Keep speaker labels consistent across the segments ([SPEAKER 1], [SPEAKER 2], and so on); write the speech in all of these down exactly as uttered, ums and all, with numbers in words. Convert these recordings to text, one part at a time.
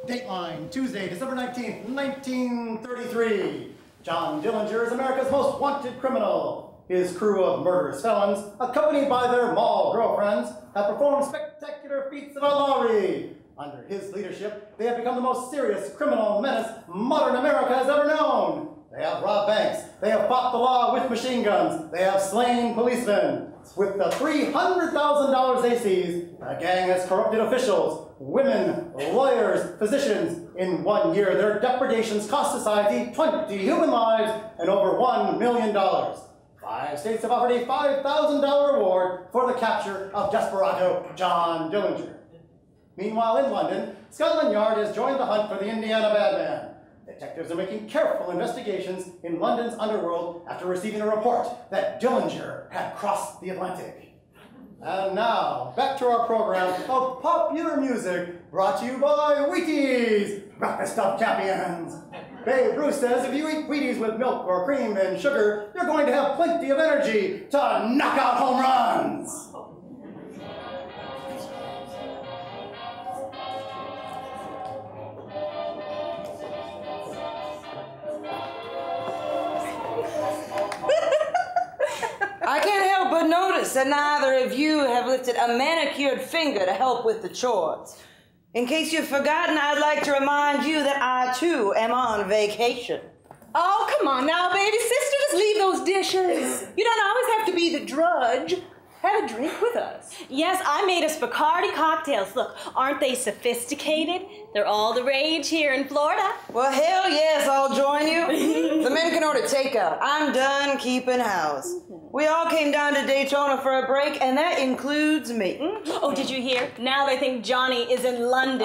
[SPEAKER 1] Dateline, Tuesday, December nineteenth, nineteen thirty-three. John Dillinger is America's most wanted criminal. His crew of murderous felons, accompanied by their mall girlfriends, have performed spectacular feats of outlawry. Under his leadership, they have become the most serious criminal menace modern America has ever known. They have robbed banks. They have fought the law with machine guns. They have slain policemen. With the three hundred thousand dollars they seized, the gang has corrupted officials, women, lawyers, physicians. In one year, their depredations cost society twenty human lives and over one million dollars. Five states have offered a five thousand dollar reward for the capture of desperado John Dillinger. Meanwhile, in London, Scotland Yard has joined the hunt for the Indiana Badman. Detectives are making careful investigations in London's underworld after receiving a report that Dillinger had crossed the Atlantic. And now, back to our program of popular music brought to you by Wheaties, breakfast of champions. Babe Ruth says if you eat Wheaties with milk or cream and sugar, you're going to have plenty of energy to knock out home runs.
[SPEAKER 2] I can't help but notice that neither of you have lifted a manicured finger to help with the chores. In case you've forgotten, I'd like to remind you that I, too, am on vacation.
[SPEAKER 3] Oh, come on now, baby sister, just leave those dishes. You don't always have to be the drudge. Have a drink with us.
[SPEAKER 4] Yes, I made us Bacardi cocktails. Look, aren't they sophisticated? They're all the rage here in Florida.
[SPEAKER 2] Well, hell yes, I'll join you. The men can order takeout. I'm done keeping house. We all came down to Daytona for a break, and that includes me.
[SPEAKER 4] Oh, did you hear? Now they think Johnny is in London.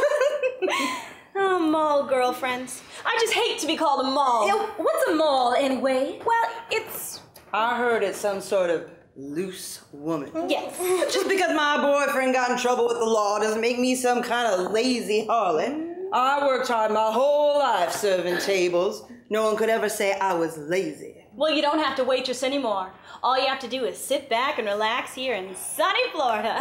[SPEAKER 4] Oh, mall girlfriends. I just hate to be called a mall.
[SPEAKER 3] Yeah, what's a mall, anyway?
[SPEAKER 4] Well, it's...
[SPEAKER 2] I heard it's some sort of loose woman.
[SPEAKER 4] Yes.
[SPEAKER 2] Just because my boyfriend got in trouble with the law doesn't make me some kind of lazy harlot. I worked hard my whole life serving tables. No one could ever say I was lazy.
[SPEAKER 4] Well, you don't have to waitress anymore. All you have to do is sit back and relax here in sunny Florida.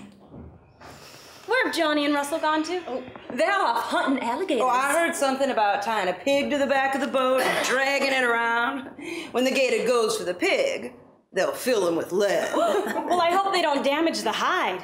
[SPEAKER 4] Where have Johnny and Russell gone to?
[SPEAKER 3] Oh, they're off hunting alligators.
[SPEAKER 2] Oh, I heard something about tying a pig to the back of the boat and dragging it around. When the gator goes for the pig, they'll fill him with lead.
[SPEAKER 4] Well, I hope they don't damage the hide.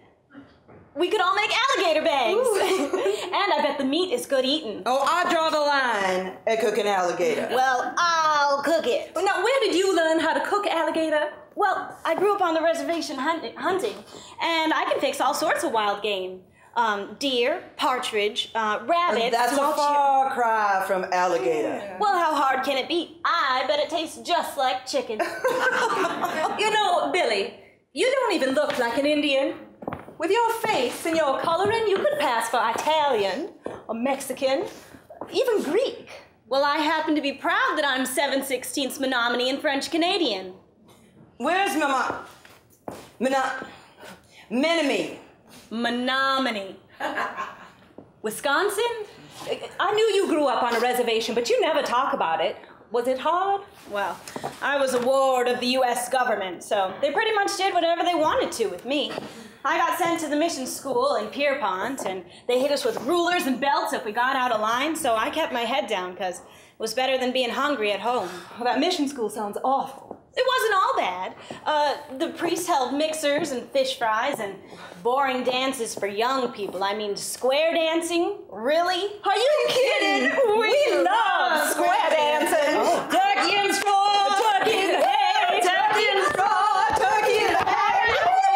[SPEAKER 4] We could all make alligator bags. And I bet the meat is good eating.
[SPEAKER 2] Oh, I draw the line at cooking alligator.
[SPEAKER 4] Well, I'll cook it.
[SPEAKER 3] Now, where did you learn how to cook alligator?
[SPEAKER 4] Well, I grew up on the reservation hunt hunting, and I can fix all sorts of wild game. Um, deer, partridge, uh, rabbits.
[SPEAKER 2] That's a far cry from alligator.
[SPEAKER 4] Well, how hard can it be? I bet it tastes just like chicken.
[SPEAKER 3] You know, Billie, you don't even look like an Indian. With your face and your coloring, you could pass for Italian, or Mexican, even Greek.
[SPEAKER 4] Well, I happen to be proud that I'm seven sixteenths Menominee and French Canadian.
[SPEAKER 2] Where's Mama? Mena... Menominee.
[SPEAKER 4] Menominee.
[SPEAKER 3] Wisconsin? I knew you grew up on a reservation, but you never talk about it. Was it hard?
[SPEAKER 4] Well, I was a ward of the U S government, so they pretty much did whatever they wanted to with me. I got sent to the mission school in Pierpont, and they hit us with rulers and belts if we got out of line, so I kept my head down because it was better than being hungry at home.
[SPEAKER 3] Well, that mission school sounds awful.
[SPEAKER 4] It wasn't all bad. Uh, the priest held mixers and fish fries and boring dances for young people. I mean, square dancing? Really?
[SPEAKER 3] Are you kidding? We, we love square dancing. Oh.
[SPEAKER 2] Turkey and straw,
[SPEAKER 3] turkey in the hay,
[SPEAKER 2] turkey and straw, turkey in the hay.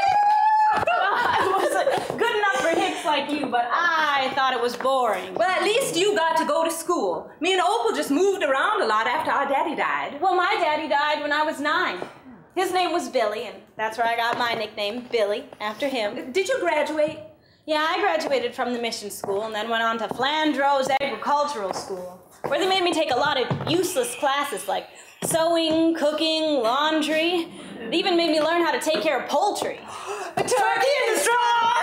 [SPEAKER 4] I wasn't good enough for hicks like you, but I thought it was boring.
[SPEAKER 3] Well, at least you got to go to school. Me and Opal just moved around a lot after our daddy died.
[SPEAKER 4] Well, my daddy died when I was nine. His name was Billie, and that's where I got my nickname, Billie, after him.
[SPEAKER 3] Did you graduate?
[SPEAKER 4] Yeah, I graduated from the mission school and then went on to Flandreau's agricultural school, where they made me take a lot of useless classes like sewing, cooking, laundry. They even made me learn how to take care of poultry.
[SPEAKER 2] A turkey in the straw!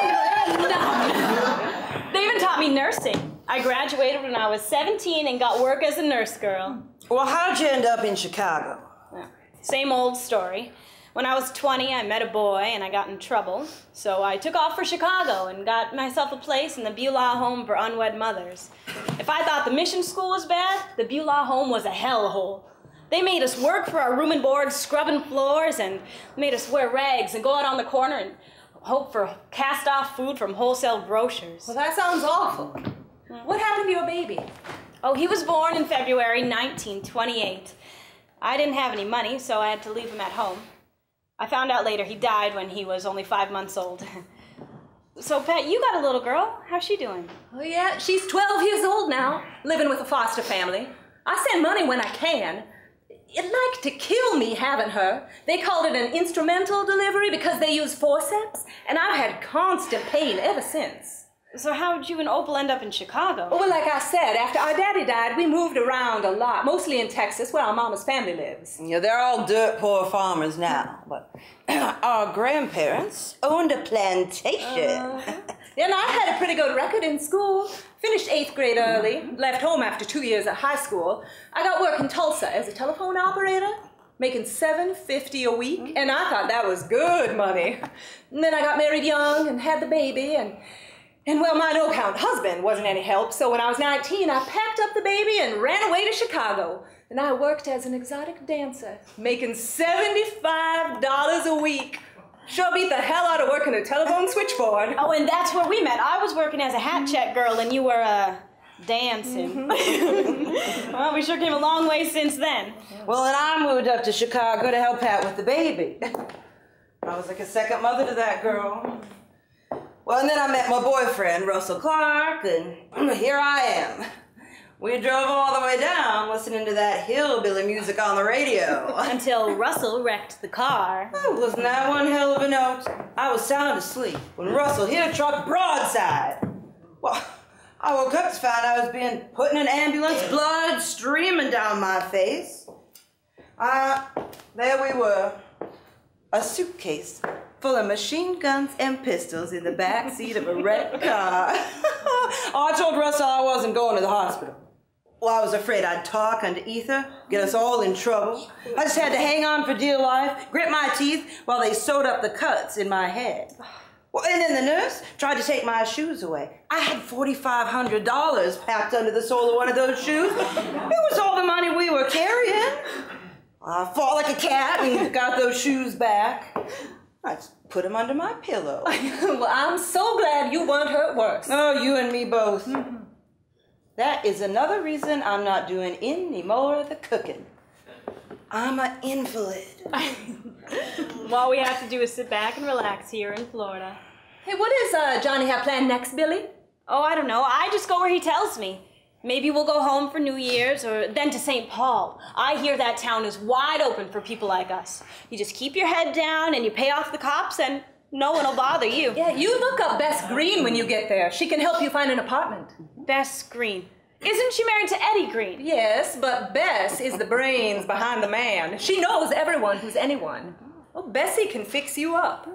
[SPEAKER 4] They even taught me nursing. I graduated when I was seventeen and got work as a nurse girl.
[SPEAKER 2] Well, how'd you end up in Chicago?
[SPEAKER 4] Well, same old story. When I was twenty, I met a boy and I got in trouble. So I took off for Chicago and got myself a place in the Beulah Home for Unwed Mothers. If I thought the mission school was bad, the Beulah Home was a hellhole. They made us work for our room and board, scrubbing floors, and made us wear rags and go out on the corner and hope for cast-off food from wholesale grocers.
[SPEAKER 3] Well, that sounds awful. What happened to your baby?
[SPEAKER 4] Oh, he was born in February nineteen twenty-eight. I didn't have any money, so I had to leave him at home. I found out later he died when he was only five months old. So, Pat, you got a little girl. How's she doing?
[SPEAKER 3] Oh, yeah, she's twelve years old now, living with a foster family. I send money when I can. It'd like to kill me having her. They called it an instrumental delivery because they use forceps, and I've had constant pain ever since.
[SPEAKER 4] So how'd you and Opal end up in Chicago?
[SPEAKER 3] Well, like I said, after our daddy died, we moved around a lot, mostly in Texas, where our mama's family lives.
[SPEAKER 2] Yeah, they're all dirt poor farmers now, but our grandparents owned a plantation.
[SPEAKER 3] Uh, and I had a pretty good record in school. Finished eighth grade early, left home after two years at high school. I got work in Tulsa as a telephone operator, making seven fifty a week, and I thought that was good money. And then I got married young and had the baby, and And well, my no-count husband wasn't any help, so when I was nineteen, I packed up the baby and ran away to Chicago. And I worked as an exotic dancer, making seventy-five dollars a week. Sure beat the hell out of working a telephone switchboard.
[SPEAKER 4] Oh, and that's where we met. I was working as a hat check girl, and you were, uh, dancing. Mm-hmm. Well, we sure came a long way since then.
[SPEAKER 2] Well, and I moved up to Chicago to help Pat with the baby. I was like a second mother to that girl. Well, and then I met my boyfriend, Russell Clark, and here I am. We drove all the way down listening to that hillbilly music on the radio.
[SPEAKER 4] Until Russell wrecked the car.
[SPEAKER 2] Oh, wasn't that one hell of a note? I was sound asleep when Russell hit a truck broadside. Well, I woke up to find I was being put in an ambulance, blood streaming down my face. Uh, there we were, a suitcase full of machine guns and pistols in the back seat of a wrecked car. I told Russell I wasn't going to the hospital. Well, I was afraid I'd talk under ether, get us all in trouble. I just had to hang on for dear life, grit my teeth while they sewed up the cuts in my head. Well, and then the nurse tried to take my shoes away. I had forty-five hundred dollars packed under the sole of one of those shoes. It was all the money we were carrying. I fought like a cat and got those shoes back. I just put them under my pillow.
[SPEAKER 3] Well, I'm so glad you weren't hurt worse.
[SPEAKER 2] Oh, you and me both. Mm-hmm. That is another reason I'm not doing any more of the cooking. I'm an invalid.
[SPEAKER 4] All we have to do is sit back and relax here in Florida.
[SPEAKER 3] Hey, what does uh, Johnny have planned next, Billy?
[SPEAKER 4] Oh, I don't know. I just go where he tells me. Maybe we'll go home for New Year's or then to Saint Paul. I hear that town is wide open for people like us. You just keep your head down and you pay off the cops and no one will bother you.
[SPEAKER 3] Yeah, you look up Bess Green when you get there. She can help you find an apartment.
[SPEAKER 4] Bess Green. Isn't she married to Eddie Green?
[SPEAKER 3] Yes, but Bess is the brains behind the man. She knows everyone who's anyone. Well, Bessie can fix you up.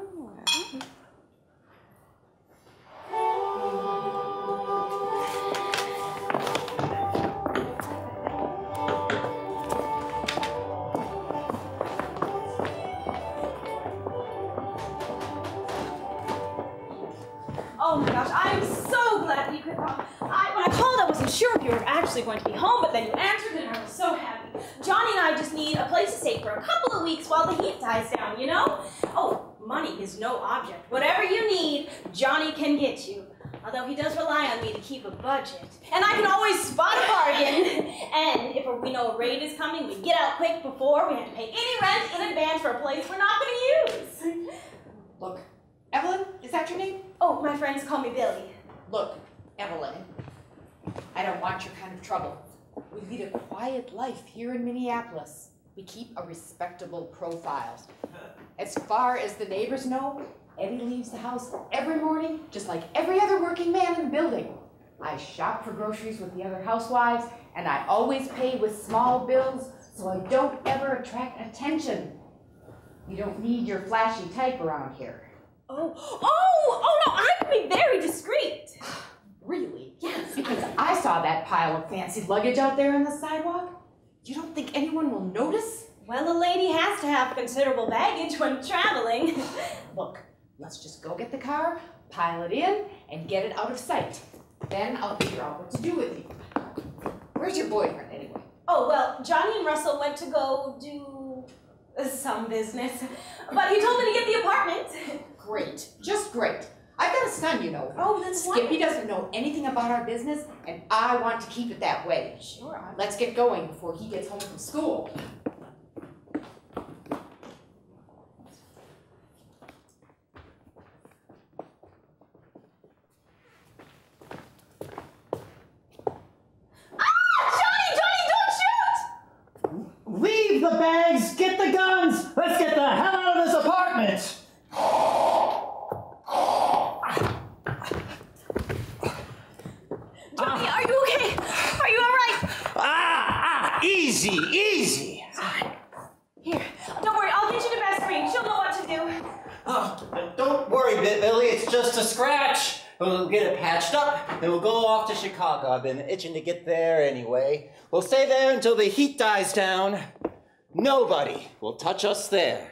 [SPEAKER 4] Oh my gosh, I'm so glad that you could come. I, when I called, I wasn't sure if you were actually going to be home, but then you answered and I was so happy. Johnny and I just need a place to stay for a couple of weeks while the heat dies down, you know? Oh, money is no object. Whatever you need, Johnny can get you. Although he does rely on me to keep a budget. And I can always spot a bargain. And if we know a raid is coming, we get out quick before we have to pay any rent in advance for a place we're not going to use.
[SPEAKER 5] Look, Evelyn, is that your name?
[SPEAKER 4] Oh, my friends call me Billie.
[SPEAKER 5] Look, Evelyn, I don't want your kind of trouble. We lead a quiet life here in Minneapolis. We keep a respectable profile. As far as the neighbors know, Eddie leaves the house every morning, just like every other working man in the building. I shop for groceries with the other housewives, and I always pay with small bills, so I don't ever attract attention. You don't need your flashy type around here.
[SPEAKER 4] Oh, oh, oh no, I can be very discreet.
[SPEAKER 5] Really? Yes, because I saw that pile of fancy luggage out there on the sidewalk. You don't think anyone will notice?
[SPEAKER 4] Well, a lady has to have considerable baggage when traveling.
[SPEAKER 5] Look, let's just go get the car, pile it in, and get it out of sight. Then I'll figure out what to do with you. Where's your boyfriend, anyway?
[SPEAKER 4] Oh, well, Johnny and Russell went to go do some business. But he told me to get the apartment.
[SPEAKER 5] Great. Just great. I've got a son, you know.
[SPEAKER 4] Oh, that's
[SPEAKER 5] Skippy
[SPEAKER 4] wonderful.
[SPEAKER 5] doesn't know anything about our business, and I want to keep it that way.
[SPEAKER 4] Sure.
[SPEAKER 5] Let's get going before he gets home from school.
[SPEAKER 1] Leave the bags, get the guns, let's get the hell out of this apartment!
[SPEAKER 4] Johnny, are you okay? Are you all right?
[SPEAKER 6] Ah, ah, easy, easy.
[SPEAKER 4] Here, don't worry, I'll get you to Best Green. She'll know what to do.
[SPEAKER 6] Oh, don't worry, Billie, it's just a scratch. We'll get it patched up, and we'll go off to Chicago. I've been itching to get there anyway. We'll stay there until the heat dies down. Nobody will touch us there.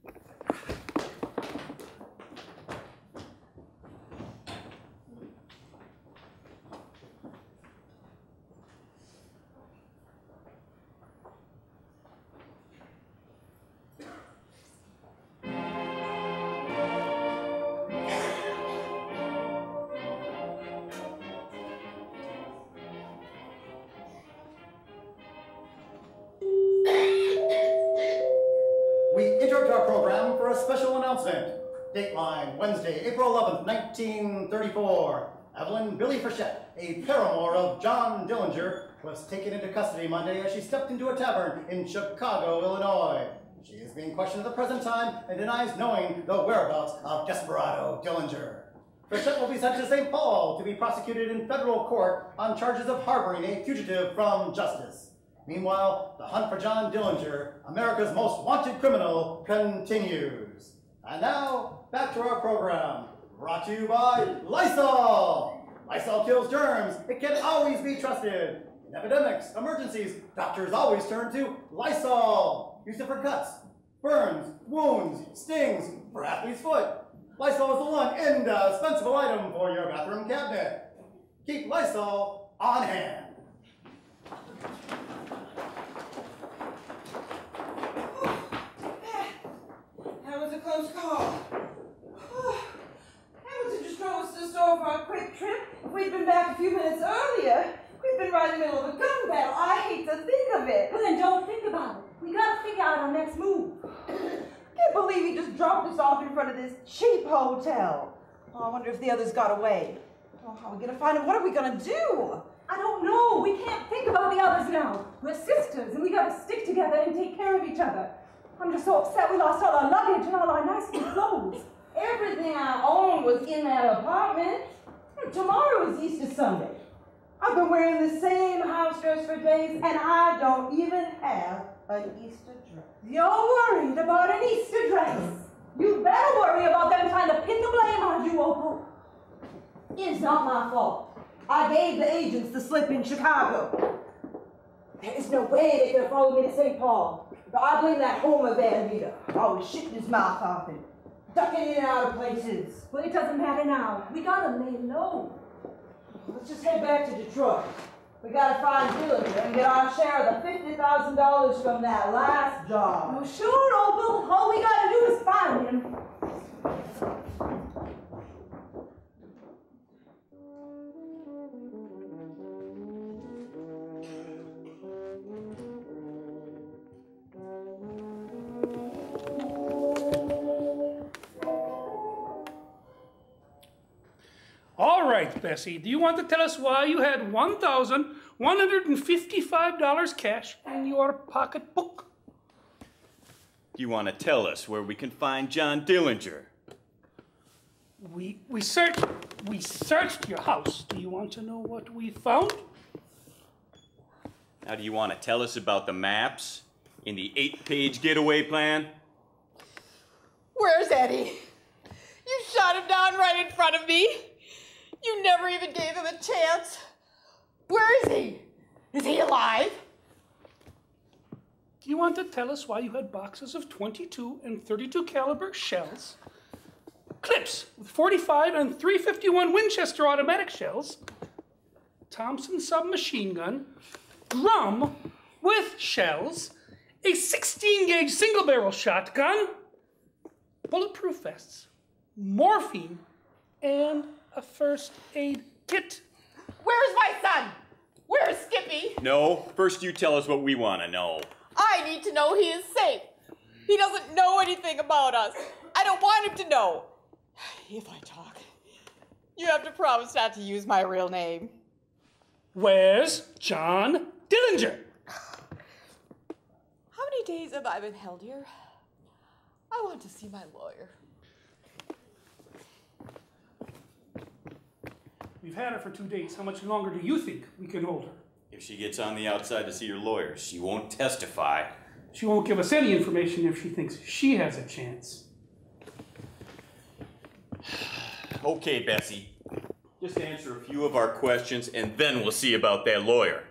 [SPEAKER 1] We interrupt our program for a special announcement. Dateline, Wednesday, April eleventh, nineteen thirty-four. Evelyn Billie Frechette, a paramour of John Dillinger, was taken into custody Monday as she stepped into a tavern in Chicago, Illinois. She is being questioned at the present time and denies knowing the whereabouts of Desperado Dillinger. Frechette will be sent to Saint Paul to be prosecuted in federal court on charges of harboring a fugitive from justice. Meanwhile, the hunt for John Dillinger, America's most wanted criminal, continues. And now, back to our program, brought to you by Lysol. Lysol kills germs. It can always be trusted. In epidemics, emergencies, doctors always turn to Lysol. Use it for cuts, burns, wounds, stings, for athlete's foot. Lysol is the one indispensable item for your bathroom cabinet. Keep Lysol on hand.
[SPEAKER 2] That was a close call. Hamilton just drove us to the store for a quick trip. If we'd been back a few minutes earlier, we'd been right in the middle of a gun battle. I hate to think of it.
[SPEAKER 3] Well, then don't think about it. We gotta figure out our next move.
[SPEAKER 2] I can't believe he just dropped us off in front of this cheap hotel. Oh, I wonder if the others got away. Oh, how are we gonna find him? What are we gonna do?
[SPEAKER 3] I don't know. We can't think about the others now. We're sisters, and we gotta stick together and take care of each other. I'm just so upset we lost all our luggage and all our nice new clothes.
[SPEAKER 2] Everything I owned was in that apartment. Tomorrow is Easter Sunday. I've been wearing the same house dress for days, and I don't even have an Easter dress.
[SPEAKER 3] You're worried about an Easter dress. You better worry about them trying to pin the blame on you, Opal.
[SPEAKER 2] It's not my fault. I gave the agents the slip in Chicago. There is no way they could have followed me to Saint Paul. But I blame that Homer Van Meter. Always shitting his mouth off and ducking in and out of places.
[SPEAKER 3] Well, it doesn't matter now. We gotta lay low.
[SPEAKER 2] Let's just head back to Detroit. We gotta find Dillinger and get our share of the fifty thousand dollars from that last job.
[SPEAKER 3] Well, sure, Opal. All we gotta do is find him.
[SPEAKER 7] All right, Bessie, do you want to tell us why you had one thousand one hundred fifty-five dollars cash in your pocketbook?
[SPEAKER 8] Do you want to tell us where we can find John Dillinger?
[SPEAKER 7] We, we, searched, we searched your house. Do you want to know what we found?
[SPEAKER 8] Now, do you want to tell us about the maps in the eight-page getaway plan?
[SPEAKER 5] Where's Eddie? You shot him down right in front of me. You never even gave him a chance. Where is he? Is he alive?
[SPEAKER 7] Do you want to tell us why you had boxes of twenty-two and thirty-two caliber shells, clips with forty-five and three fifty-one Winchester automatic shells, Thompson submachine gun, drum with shells, a sixteen gauge single barrel shotgun, bulletproof vests, morphine, and a first aid kit?
[SPEAKER 5] Where's my son? Where's Skippy?
[SPEAKER 8] No, first you tell us what we want to know.
[SPEAKER 5] I need to know he is safe. He doesn't know anything about us. I don't want him to know. If I talk, you have to promise not to use my real name.
[SPEAKER 7] Where's John Dillinger?
[SPEAKER 5] How many days have I been held here? I want to see my lawyer.
[SPEAKER 7] We've had her for two days. How much longer do you think we can hold her?
[SPEAKER 8] If she gets on the outside to see her lawyer, she won't testify.
[SPEAKER 7] She won't give us any information if she thinks she has a chance.
[SPEAKER 8] Okay, Bessie. Just answer a few of our questions, and then we'll see about that lawyer.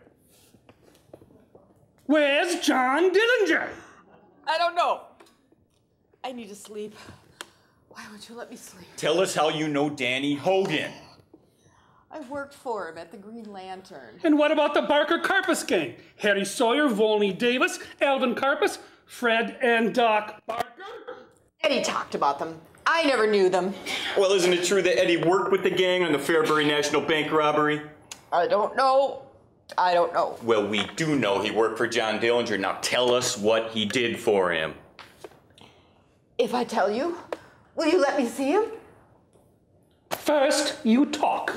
[SPEAKER 7] Where's John Dillinger?
[SPEAKER 5] I don't know. I need to sleep. Why won't you let me sleep?
[SPEAKER 8] Tell us how you know Danny Hogan.
[SPEAKER 5] I worked for him at the Green Lantern.
[SPEAKER 7] And what about the Barker Karpus gang? Harry Sawyer, Volney Davis, Alvin Karpus, Fred and Doc Barker?
[SPEAKER 5] Eddie talked about them. I never knew them.
[SPEAKER 8] Well, isn't it true that Eddie worked with the gang on the Fairbury National Bank robbery?
[SPEAKER 5] I don't know. I don't know.
[SPEAKER 8] Well, we do know he worked for John Dillinger. Now tell us what he did for him.
[SPEAKER 5] If I tell you, will you let me see him?
[SPEAKER 7] First, you talk.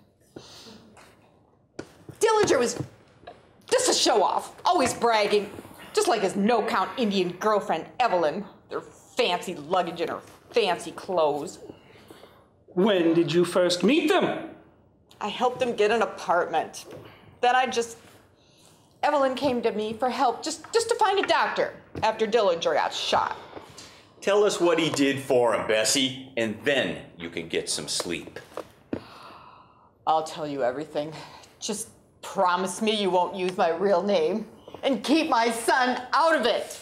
[SPEAKER 5] Dillinger was just a show-off, always bragging, just like his no-count Indian girlfriend, Evelyn, their fancy luggage and her fancy clothes.
[SPEAKER 7] When did you first meet them?
[SPEAKER 5] I helped them get an apartment. Then I just... Evelyn came to me for help, just, just to find a doctor after Dillinger got shot.
[SPEAKER 8] Tell us what he did for him, Bessie, and then you can get some sleep.
[SPEAKER 5] I'll tell you everything. Just promise me you won't use my real name and keep my son out of it.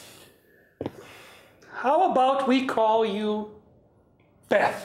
[SPEAKER 7] How about we call you Beth?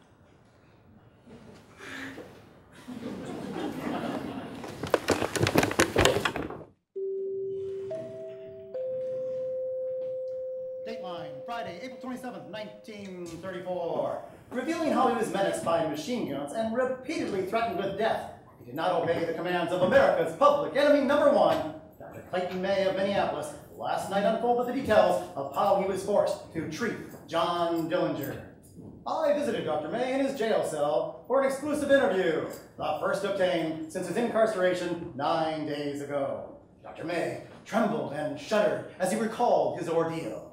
[SPEAKER 1] Dateline, Friday, April twenty-seventh, nineteen thirty-four. Revealing how he was menaced by machine guns and repeatedly threatened with death, he did not obey the commands of America's public enemy number one, Doctor Clayton May of Minneapolis, last night unfolded the details of how he was forced to treat John Dillinger. I visited Doctor May in his jail cell for an exclusive interview, the first obtained since his incarceration nine days ago. Doctor May trembled and shuddered as he recalled his ordeal.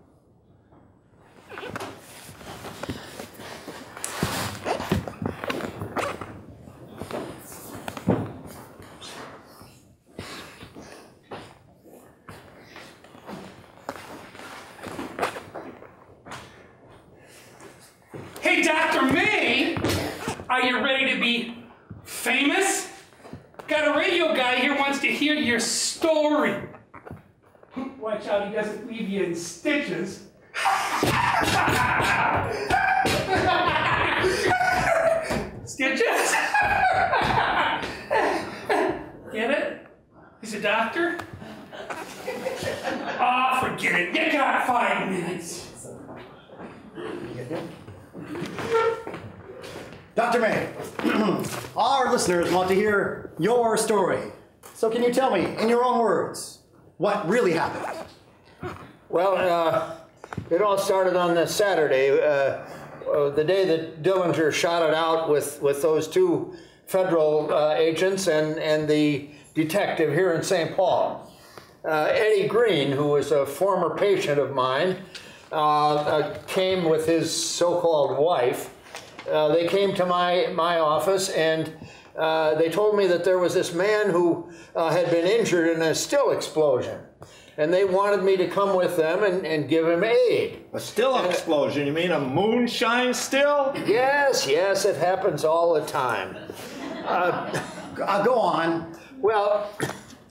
[SPEAKER 7] Hey, Doctor May, are you ready to be famous? Got a radio guy here wants to hear your story. Watch out, he doesn't leave you in stitches. Stitches? Get it? He's a doctor? Ah, oh, forget it. You got five minutes.
[SPEAKER 1] Doctor May, our listeners want to hear your story. So can you tell me, in your own words, what really happened?
[SPEAKER 9] Well, uh, it all started on the Saturday, uh, uh, the day that Dillinger shot it out with, with those two federal uh, agents and, and the detective here in Saint Paul. Uh, Eddie Green, who was a former patient of mine, uh, uh, came with his so-called wife. Uh, they came to my, my office and uh, they told me that there was this man who uh, had been injured in a still explosion. And they wanted me to come with them and, and give him aid.
[SPEAKER 10] A still
[SPEAKER 9] and,
[SPEAKER 10] explosion? You mean a moonshine still?
[SPEAKER 9] Yes, yes, it happens all the time. Uh,
[SPEAKER 1] uh, go on.
[SPEAKER 9] Well,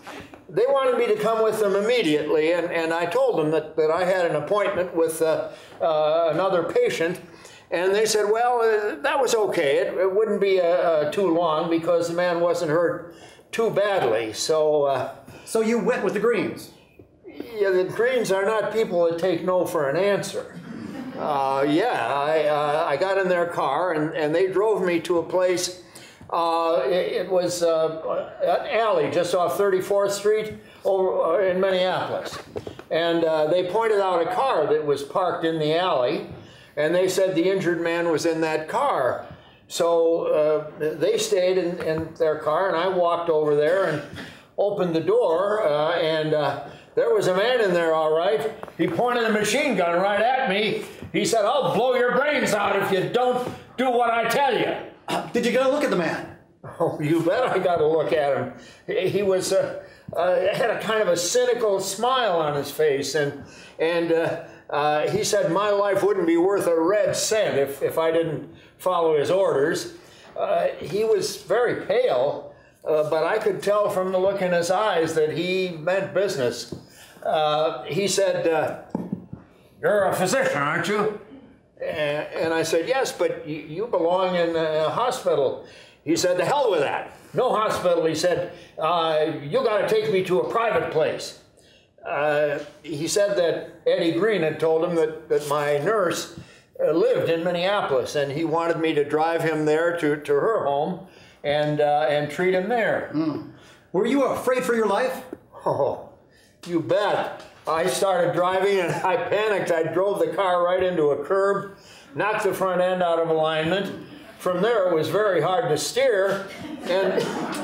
[SPEAKER 9] they wanted me to come with them immediately, and, and I told them that, that I had an appointment with uh, uh, another patient, and they said, well, uh, that was okay. It, it wouldn't be uh, uh, too long because the man wasn't hurt too badly. So, uh,
[SPEAKER 1] so you went with the Greens?
[SPEAKER 9] Yeah, the Greens are not people that take no for an answer. Uh, yeah, I, uh, I got in their car, and, and they drove me to a place. Uh, it, it was uh, an alley just off thirty-fourth Street over uh, in Minneapolis. And uh, they pointed out a car that was parked in the alley, and they said the injured man was in that car. So uh, they stayed in, in their car, and I walked over there and opened the door, uh, and uh, there was a man in there, all right. He pointed a machine gun right at me. He said, I'll blow your brains out if you don't do what I tell you.
[SPEAKER 1] Uh, did you get a look at the man?
[SPEAKER 9] Oh, you bet I got a look at him. He, he was uh, uh, had a kind of a cynical smile on his face, and and uh, uh, he said my life wouldn't be worth a red cent if, if I didn't follow his orders. Uh, he was very pale, uh, but I could tell from the look in his eyes that he meant business. Uh, he said, uh, you're a physician, aren't you? And I said, yes, but you belong in a hospital. He said, to hell with that. No hospital. He said, uh, you got to take me to a private place. Uh, he said that Eddie Green had told him that, that my nurse uh, lived in Minneapolis, and he wanted me to drive him there to, to her home and, uh, and treat him there.
[SPEAKER 1] Mm. Were you afraid for your life?
[SPEAKER 9] Oh, you bet. I started driving and I panicked. I drove the car right into a curb, knocked the front end out of alignment. From there, it was very hard to steer. And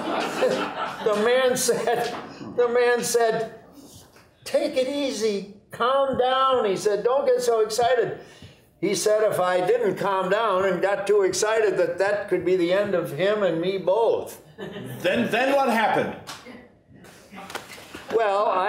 [SPEAKER 9] the man said, the man said, take it easy, calm down. He said, don't get so excited. He said if I didn't calm down and got too excited, that that could be the end of him and me both.
[SPEAKER 10] Then, then what happened?
[SPEAKER 9] Well, I,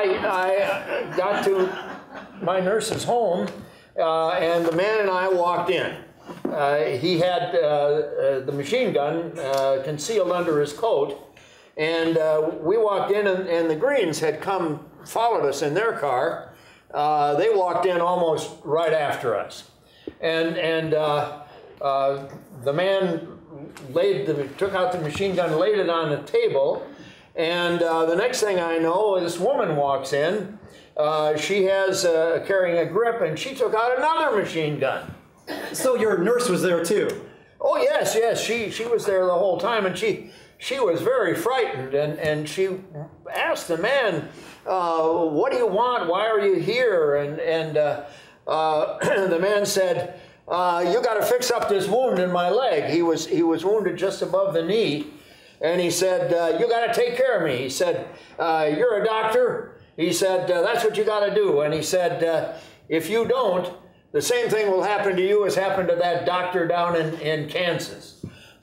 [SPEAKER 9] I got to my nurse's home, uh, and the man and I walked in. Uh, he had uh, uh, the machine gun uh, concealed under his coat, and uh, we walked in, and, and the Greens had come, followed us in their car. Uh, they walked in almost right after us. And, and uh, uh, the man laid the, took out the machine gun, laid it on the table. And uh, the next thing I know, this woman walks in. Uh, she has uh, carrying a grip, and she took out another machine gun.
[SPEAKER 1] So your nurse was there too?
[SPEAKER 9] Oh yes, yes. She she was there the whole time, and she she was very frightened, and and she asked the man, uh, "What do you want? Why are you here?" And and uh, uh, the man said, uh, "You got to fix up this wound in my leg." He was he was wounded just above the knee. And he said, uh, you got to take care of me. He said, uh, you're a doctor. He said, uh, that's what you got to do. And he said, uh, if you don't, the same thing will happen to you as happened to that doctor down in, in Kansas.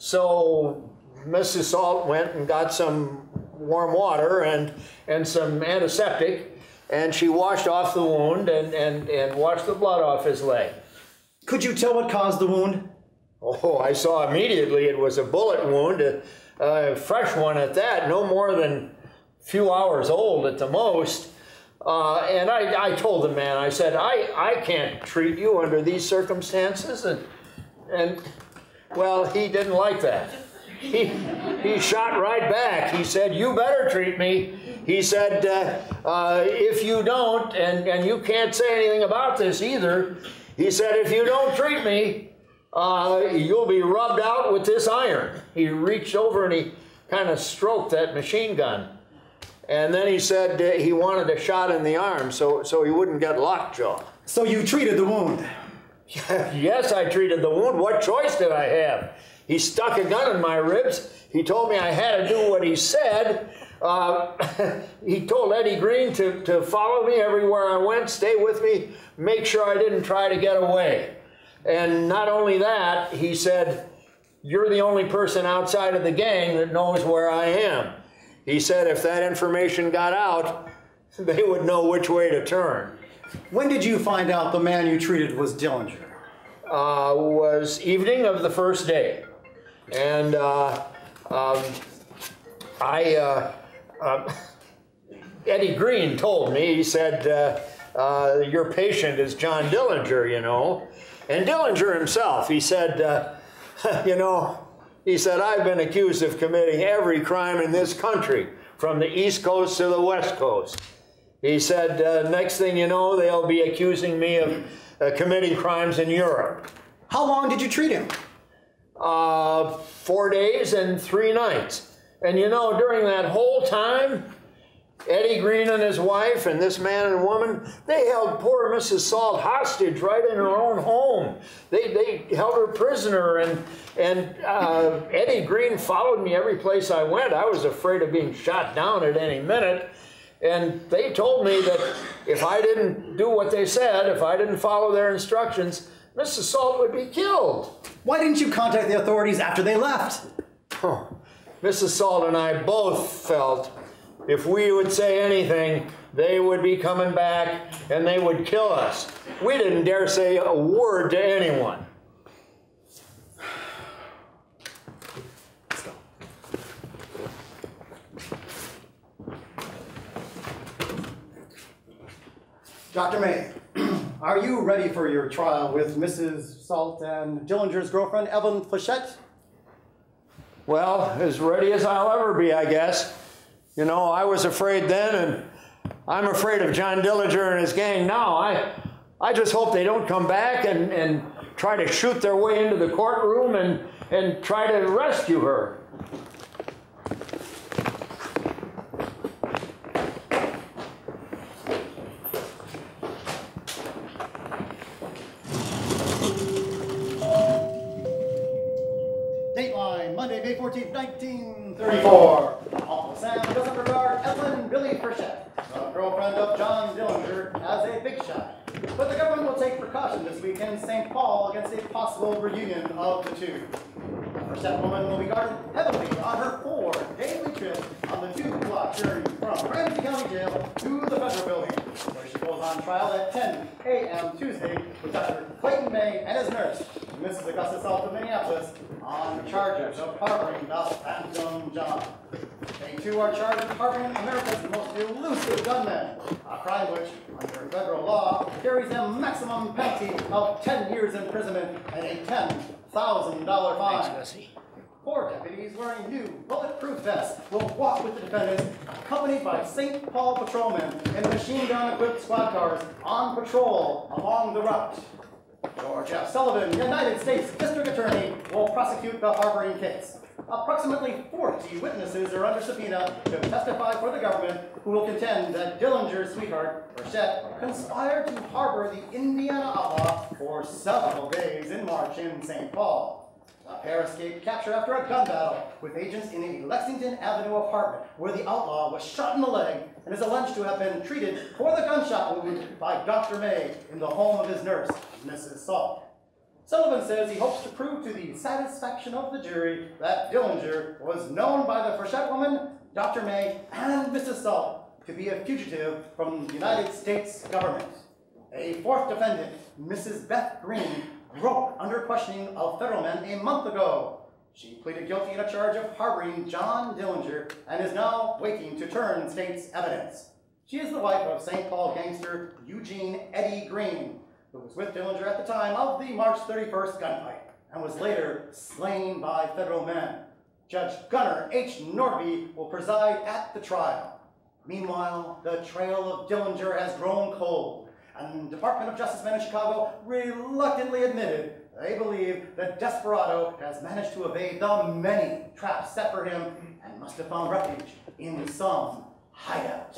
[SPEAKER 9] So Missus Salt went and got some warm water and, and some antiseptic, and she washed off the wound and, and, and washed the blood off his leg.
[SPEAKER 1] Could you tell what caused the wound?
[SPEAKER 9] Oh, I saw immediately it was a bullet wound. A, A fresh one at that, no more than a few hours old at the most. Uh, and I, I told the man, I said, I, I can't treat you under these circumstances. And, and well, he didn't like that. He, he shot right back. He said, you better treat me. He said, uh, uh, if you don't, and, and you can't say anything about this either, he said, if you don't treat me, Uh, you'll be rubbed out with this iron. He reached over and he kind of stroked that machine gun. And then he said uh, he wanted a shot in the arm so, so he wouldn't get lockjaw.
[SPEAKER 1] So you treated the wound?
[SPEAKER 9] Yes, I treated the wound. What choice did I have? He stuck a gun in my ribs. He told me I had to do what he said. Uh, he told Eddie Green to, to follow me everywhere I went, stay with me, make sure I didn't try to get away. And not only that, he said, you're the only person outside of the gang that knows where I am. He said if that information got out, they would know which way to turn.
[SPEAKER 1] When did you find out the man you treated was Dillinger?
[SPEAKER 9] Uh, was evening of the first day. And uh, um, I, uh, uh, Eddie Green told me, he said, uh, uh, your patient is John Dillinger, you know. And Dillinger himself, he said, uh, you know, he said, I've been accused of committing every crime in this country, from the East Coast to the West Coast. He said, uh, next thing you know, they'll be accusing me of uh, committing crimes in Europe.
[SPEAKER 1] How long did you treat him?
[SPEAKER 9] Uh, four days and three nights. And you know, during that whole time, Eddie Green and his wife and this man and woman, they held poor Missus Salt hostage right in her own home. They, they held her prisoner, and, and uh, Eddie Green followed me every place I went. I was afraid of being shot down at any minute. And they told me that if I didn't do what they said, if I didn't follow their instructions, Missus Salt would be killed.
[SPEAKER 1] Why didn't you contact the authorities after they left?
[SPEAKER 9] Oh, Missus Salt and I both felt if we would say anything, they would be coming back and they would kill us. We didn't dare say a word to anyone.
[SPEAKER 1] Let's go. Doctor May, are you ready for your trial with Missus Salt and Dillinger's girlfriend, Evelyn Frechette?
[SPEAKER 9] Well, as ready as I'll ever be, I guess. You know, I was afraid then, and I'm afraid of John Dillinger and his gang now. I, I just hope they don't come back and, and try to shoot their way into the courtroom and, and try to rescue her.
[SPEAKER 1] Dateline, Monday, May fourteenth, nineteen thirty-four. Uncle Sam doesn't regard Evelyn Billie Frechette, the girlfriend of John Dillinger, as a big shot. But the government will take precaution this week in Saint Paul against a possible reunion of the two. The Frechette woman will be guarded heavily on her four daily trip on the two-block journey from Ramsey County Jail to the Federal Building, where she goes on trial at ten a m Tuesday with Doctor Clayton May and his nurse, Missus Augusta Salt of Minneapolis, on charges of harboring the Phantom John. They too are charged with harboring America's most elusive gunman, a crime which, under federal law, carries a maximum penalty of ten years imprisonment and a ten thousand dollar fine.
[SPEAKER 9] Thanks, Bessie.
[SPEAKER 1] Four deputies wearing new bulletproof vests will walk with the defendants, accompanied by Saint Paul patrolmen in machine gun-equipped squad cars on patrol along the route. George F. Sullivan, United States District Attorney, will prosecute the harboring case. Approximately forty witnesses are under subpoena to testify for the government, who will contend that Dillinger's sweetheart, Frechette, conspired to harbor the Indiana outlaw for several days in March in Saint Paul. The pair escaped capture after a gun battle with agents in a Lexington Avenue apartment where the outlaw was shot in the leg and is alleged to have been treated for the gunshot wound by Doctor May in the home of his nurse, Missus Salt. Sullivan says he hopes to prove to the satisfaction of the jury that Dillinger was known by the Frechette woman, Doctor May, and Missus Salt to be a fugitive from the United States government. A fourth defendant, Missus Beth Green, broke under questioning of federal men a month ago. She pleaded guilty in a charge of harboring John Dillinger and is now waiting to turn state's evidence. She is the wife of Saint Paul gangster Eugene Eddie Green, who was with Dillinger at the time of the March thirty-first gunfight and was later slain by federal men. Judge Gunnar H. Norby will preside at the trial. Meanwhile, the trail of Dillinger has grown cold, and Department of Justice men in Chicago reluctantly admitted they believe the desperado has managed to evade the many traps set for him and must have found refuge in some hideout.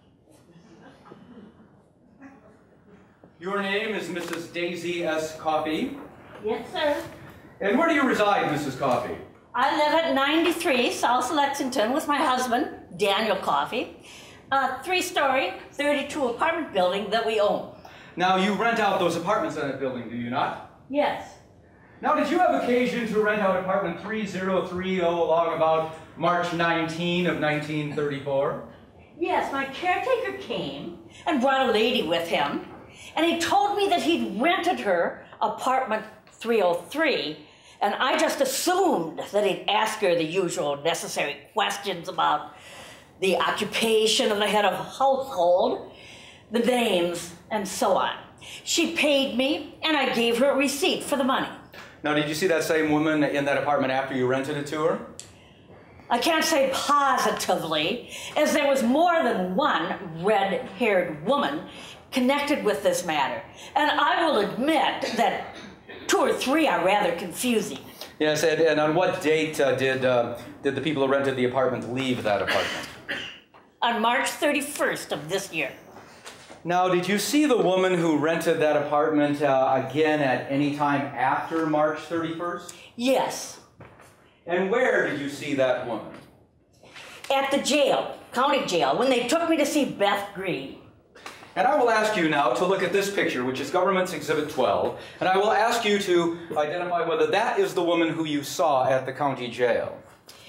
[SPEAKER 11] Your name is Missus Daisy S. Coffey.
[SPEAKER 12] Yes, sir.
[SPEAKER 11] And where do you reside, Missus Coffey?
[SPEAKER 12] I live at ninety-three South Lexington with my husband, Daniel Coffey. A three-story, thirty-two apartment building that we own.
[SPEAKER 11] Now, you rent out those apartments in that building, do you not?
[SPEAKER 12] Yes.
[SPEAKER 11] Now, did you have occasion to rent out apartment three zero three zero along about March nineteenth of nineteen thirty-four?
[SPEAKER 12] Yes, my caretaker came and brought a lady with him, and he told me that he'd rented her apartment three oh three, and I just assumed that he'd ask her the usual necessary questions about the occupation of the head of household, the names, and so on. She paid me, and I gave her a receipt for the money.
[SPEAKER 11] Now, did you see that same woman in that apartment after you rented it to her?
[SPEAKER 12] I can't say positively, as there was more than one red-haired woman connected with this matter. And I will admit that two or three are rather confusing.
[SPEAKER 11] Yes, and, and on what date uh, did, uh, did the people who rented the apartment leave that apartment?
[SPEAKER 12] On March thirty-first of this year.
[SPEAKER 11] Now, did you see the woman who rented that apartment uh, again at any time after March thirty-first?
[SPEAKER 12] Yes.
[SPEAKER 11] And where did you see that woman?
[SPEAKER 12] At the jail, county jail, when they took me to see Beth Green.
[SPEAKER 11] And I will ask you now to look at this picture, which is Government's Exhibit twelve, and I will ask you to identify whether that is the woman who you saw at the county jail.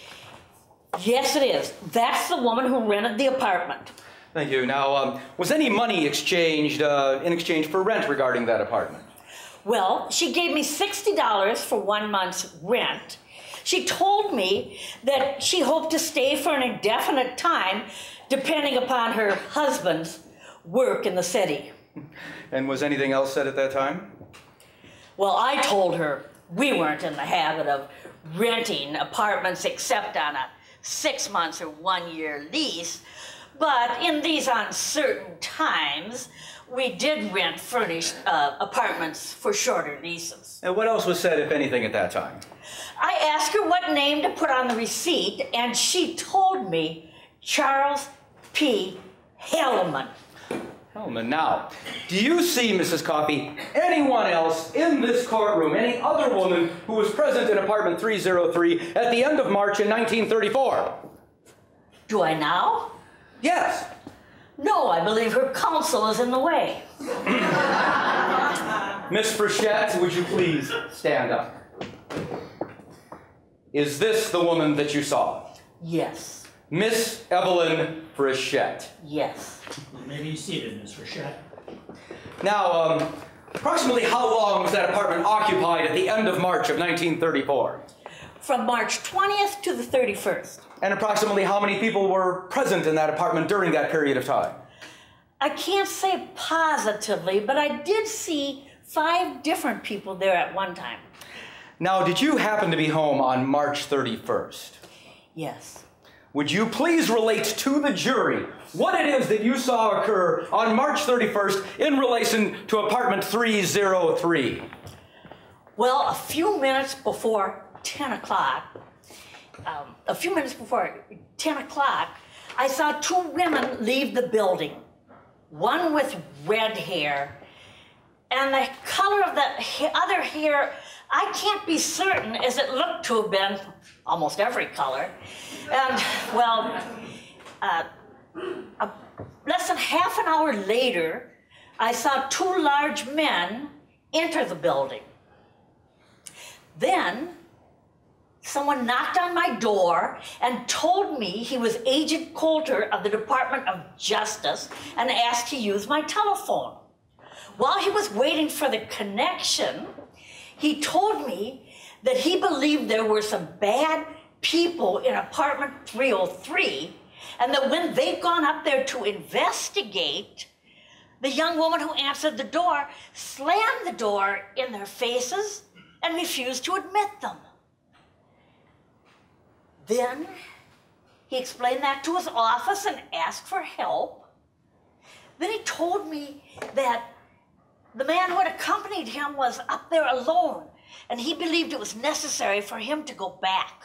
[SPEAKER 12] Yes, it is. That's the woman who rented the apartment.
[SPEAKER 11] Thank you. Now, um, was any money exchanged uh, in exchange for rent regarding that apartment?
[SPEAKER 12] Well, she gave me sixty dollars for one month's rent. She told me that she hoped to stay for an indefinite time, depending upon her husband's work in the city.
[SPEAKER 11] And was anything else said at that time?
[SPEAKER 12] Well, I told her we weren't in the habit of renting apartments except on a six months or one year lease, but in these uncertain times, we did rent furnished uh, apartments for shorter leases.
[SPEAKER 11] And what else was said, if anything, at that time?
[SPEAKER 12] I asked her what name to put on the receipt, and she told me Charles P. Hellman.
[SPEAKER 11] Hellman. Now, do you see, Missus Coffey, anyone else in this courtroom, any other woman who was present in apartment three oh three at the end of March in nineteen thirty-four?
[SPEAKER 12] Do I now?
[SPEAKER 11] Yes.
[SPEAKER 12] No, I believe her counsel is in the way.
[SPEAKER 11] Miss Frechette, would you please stand up? Is this the woman that you saw?
[SPEAKER 12] Yes.
[SPEAKER 11] Miss Evelyn Frechette.
[SPEAKER 12] Yes.
[SPEAKER 13] You may be seated, Miss Frechette.
[SPEAKER 11] Now, um, approximately how long was that apartment occupied at the end of March of nineteen thirty-four?
[SPEAKER 12] From March twentieth to the thirty-first.
[SPEAKER 11] And approximately how many people were present in that apartment during that period of time?
[SPEAKER 12] I can't say positively, but I did see five different people there at one time.
[SPEAKER 11] Now, did you happen to be home on March thirty-first?
[SPEAKER 12] Yes.
[SPEAKER 11] Would you please relate to the jury what it is that you saw occur on March thirty-first in relation to apartment three oh three?
[SPEAKER 12] Well, a few minutes before ten o'clock, um, a few minutes before ten o'clock, I saw two women leave the building. One with red hair, and the color of the ha- other hair, I can't be certain, as it looked to have been almost every color. And, well, uh, uh, less than half an hour later, I saw two large men enter the building. Then, someone knocked on my door and told me he was Agent Coulter of the Department of Justice and asked to use my telephone. While he was waiting for the connection, he told me that he believed there were some bad people in apartment three oh three, and that when they'd gone up there to investigate, the young woman who answered the door slammed the door in their faces and refused to admit them. Then he explained that to his office and asked for help. Then he told me that the man who had accompanied him was up there alone, and he believed it was necessary for him to go back.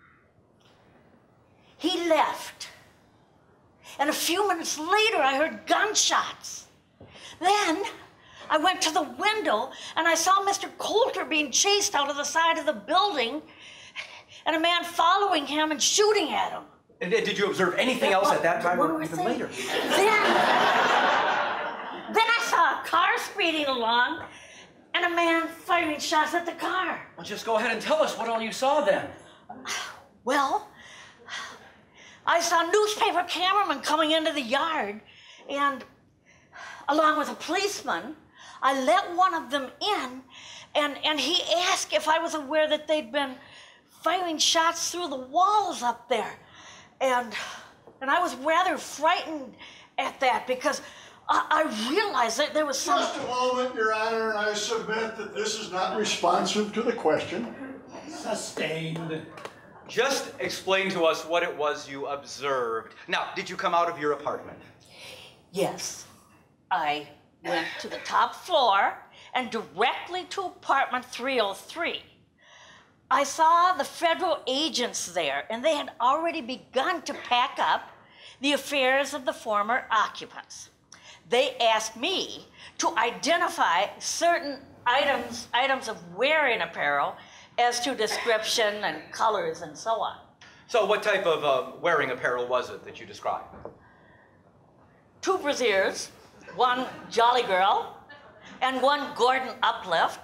[SPEAKER 12] He left, and a few minutes later I heard gunshots. Then I went to the window and I saw Mister Coulter being chased out of the side of the building, and a man following him and shooting at him.
[SPEAKER 11] And did you observe anything else at that time or even later?
[SPEAKER 12] Then, then I saw a car speeding along and a man firing shots at the car.
[SPEAKER 11] Well, just go ahead and tell us what all you saw then.
[SPEAKER 12] Well, I saw newspaper cameramen coming into the yard, and along with a policeman, I let one of them in, and, and he asked if I was aware that they'd been firing shots through the walls up there. And And I was rather frightened at that because I, I realized that there was some...
[SPEAKER 14] Just a moment, Your Honor, and I submit that this is not responsive to the question.
[SPEAKER 13] Sustained.
[SPEAKER 11] Just explain to us what it was you observed. Now, did you come out of your apartment?
[SPEAKER 12] Yes. I went to the top floor and directly to apartment three oh three. I saw the federal agents there, and they had already begun to pack up the affairs of the former occupants. They asked me to identify certain items, items of wearing apparel as to description and colors and so on.
[SPEAKER 11] So what type of uh, wearing apparel was it that you described?
[SPEAKER 12] Two brassieres, one Jolly Girl, and one Gordon Uplift,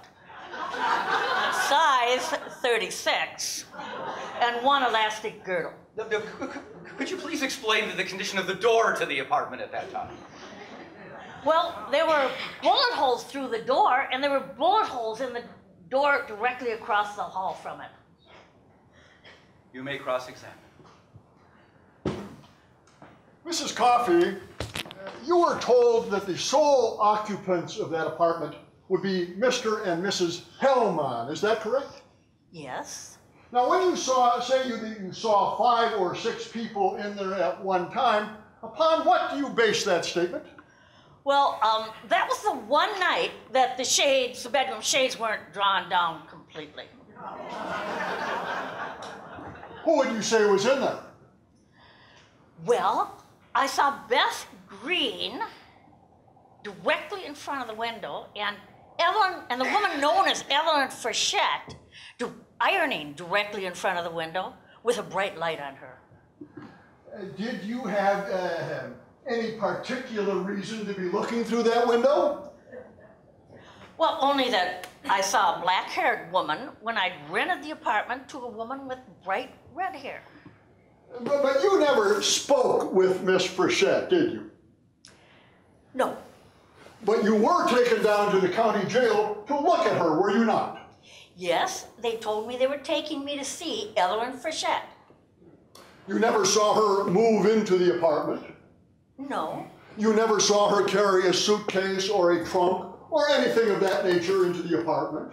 [SPEAKER 12] size thirty-six, and one elastic girdle.
[SPEAKER 11] Could you please explain the condition of the door to the apartment at that time?
[SPEAKER 12] Well, there were bullet holes through the door, and there were bullet holes in the door directly across the hall from it.
[SPEAKER 11] You may cross-examine.
[SPEAKER 14] Missus Coffey, you were told that the sole occupants of that apartment would be Mister and Missus Hellman. Is that correct?
[SPEAKER 12] Yes.
[SPEAKER 14] Now, when you saw, say you, you saw five or six people in there at one time, upon what do you base that statement?
[SPEAKER 12] Well, um, that was the one night that the shades, the bedroom shades weren't drawn down completely.
[SPEAKER 14] Who would you say was in there?
[SPEAKER 12] Well, I saw Beth Green directly in front of the window, and Evelyn, and the woman known as Evelyn Frechette, ironing directly in front of the window with a bright light on her.
[SPEAKER 14] Uh, did you have uh, any particular reason to be looking through that window?
[SPEAKER 12] Well, only that I saw a black-haired woman when I rented the apartment to a woman with bright red hair.
[SPEAKER 14] But, but you never spoke with Miss Frechette, did you?
[SPEAKER 12] No.
[SPEAKER 14] But you were taken down to the county jail to look at her, were you not?
[SPEAKER 12] Yes, they told me they were taking me to see Evelyn Frechette.
[SPEAKER 14] You never saw her move into the apartment?
[SPEAKER 12] No.
[SPEAKER 14] You never saw her carry a suitcase or a trunk or anything of that nature into the apartment?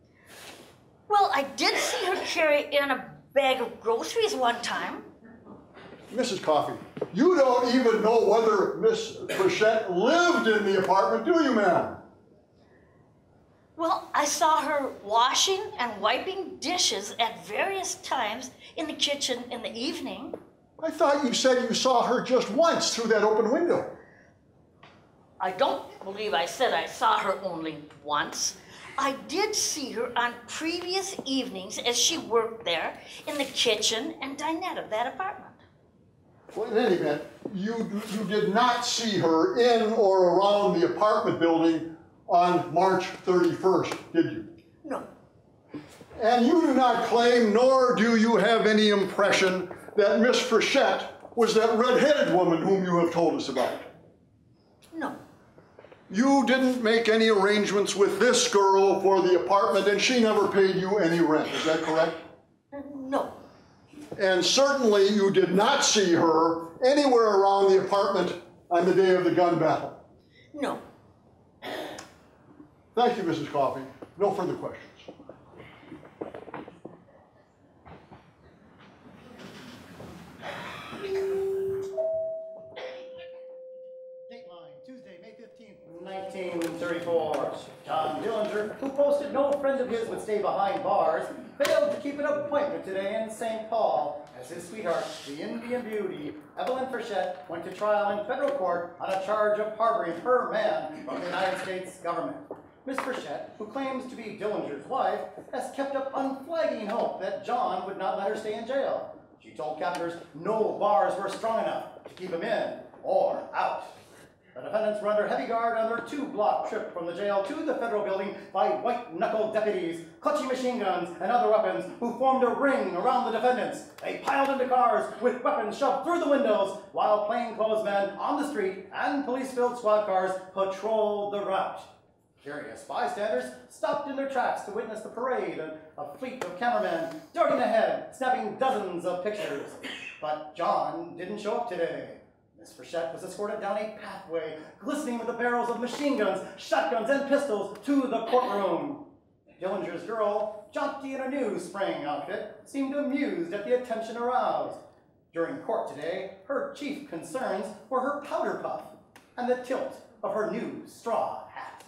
[SPEAKER 12] Well, I did see her carry in a bag of groceries one time.
[SPEAKER 14] Missus Coffey, you don't even know whether Miss Frechette lived in the apartment, do you, ma'am?
[SPEAKER 12] Well, I saw her washing and wiping dishes at various times in the kitchen in the evening.
[SPEAKER 14] I thought you said you saw her just once through that open window.
[SPEAKER 12] I don't believe I said I saw her only once. I did see her on previous evenings as she worked there in the kitchen and dinette of that apartment.
[SPEAKER 14] Well, in any event, you, you did not see her in or around the apartment building on March thirty-first, did you?
[SPEAKER 12] No.
[SPEAKER 14] And you do not claim, nor do you have any impression, that Miss Frechette was that red-headed woman whom you have told us about?
[SPEAKER 12] No.
[SPEAKER 14] You didn't make any arrangements with this girl for the apartment, and she never paid you any rent, is that correct?
[SPEAKER 12] No.
[SPEAKER 14] And certainly you did not see her anywhere around the apartment on the day of the gun battle?
[SPEAKER 12] No.
[SPEAKER 14] Thank you, Missus Coffey. No further questions.
[SPEAKER 1] Dateline, Tuesday, May fifteenth, nineteen thirty-four. John Dillinger, who posted no friend of his would stay behind bars, failed to keep an appointment today in Saint Paul as his sweetheart, the Indian beauty, Evelyn Frechette, went to trial in federal court on a charge of harboring her man from the United States government. Miss Frechette, who claims to be Dillinger's wife, has kept up unflagging hope that John would not let her stay in jail. She told captors no bars were strong enough to keep him in or out. The defendants were under heavy guard on their two-block trip from the jail to the federal building by white-knuckled deputies, clutching machine guns and other weapons, who formed a ring around the defendants. They piled into cars with weapons shoved through the windows, while plainclothesmen on the street and police-filled squad cars patrolled the route. Curious bystanders stopped in their tracks to witness the parade, a fleet of cameramen darting ahead, snapping dozens of pictures. But John didn't show up today. Miss Frechette was escorted down a pathway glistening with the barrels of machine guns, shotguns, and pistols to the courtroom. Dillinger's girl, jaunty in a new spring outfit, seemed amused at the attention aroused. During court today, her chief concerns were her powder puff and the tilt of her new straw hat.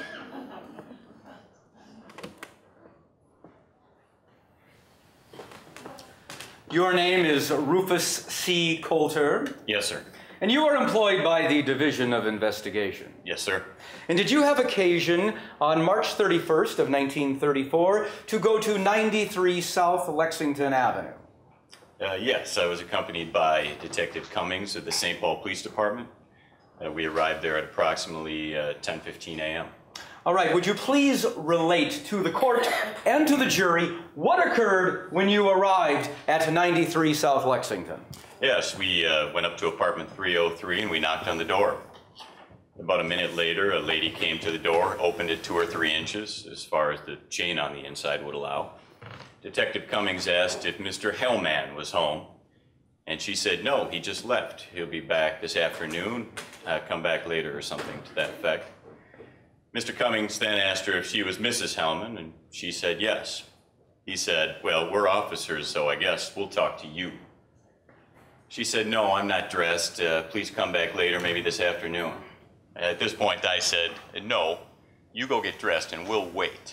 [SPEAKER 11] Your name is Rufus C. Coulter.
[SPEAKER 8] Yes, sir.
[SPEAKER 11] And you are employed by the Division of Investigation.
[SPEAKER 8] Yes, sir.
[SPEAKER 11] And did you have occasion on March thirty-first of nineteen thirty-four to go to ninety-three South Lexington Avenue?
[SPEAKER 8] Uh, yes, I was accompanied by Detective Cummings of the Saint Paul Police Department. Uh, we arrived there at approximately uh, ten fifteen a m
[SPEAKER 11] All right, would you please relate to the court and to the jury what occurred when you arrived at ninety-three South Lexington?
[SPEAKER 8] Yes, we uh, went up to apartment three oh three and we knocked on the door. About a minute later, a lady came to the door, opened it two or three inches, as far as the chain on the inside would allow. Detective Cummings asked if Mister Hellman was home, and she said no, he just left. He'll be back this afternoon, uh, come back later or something to that effect. Mister Cummings then asked her if she was Missus Hellman, and she said yes. He said, well, we're officers, so I guess we'll talk to you. She said, no, I'm not dressed. Uh, please come back later, maybe this afternoon. At this point, I said, no, you go get dressed and we'll wait.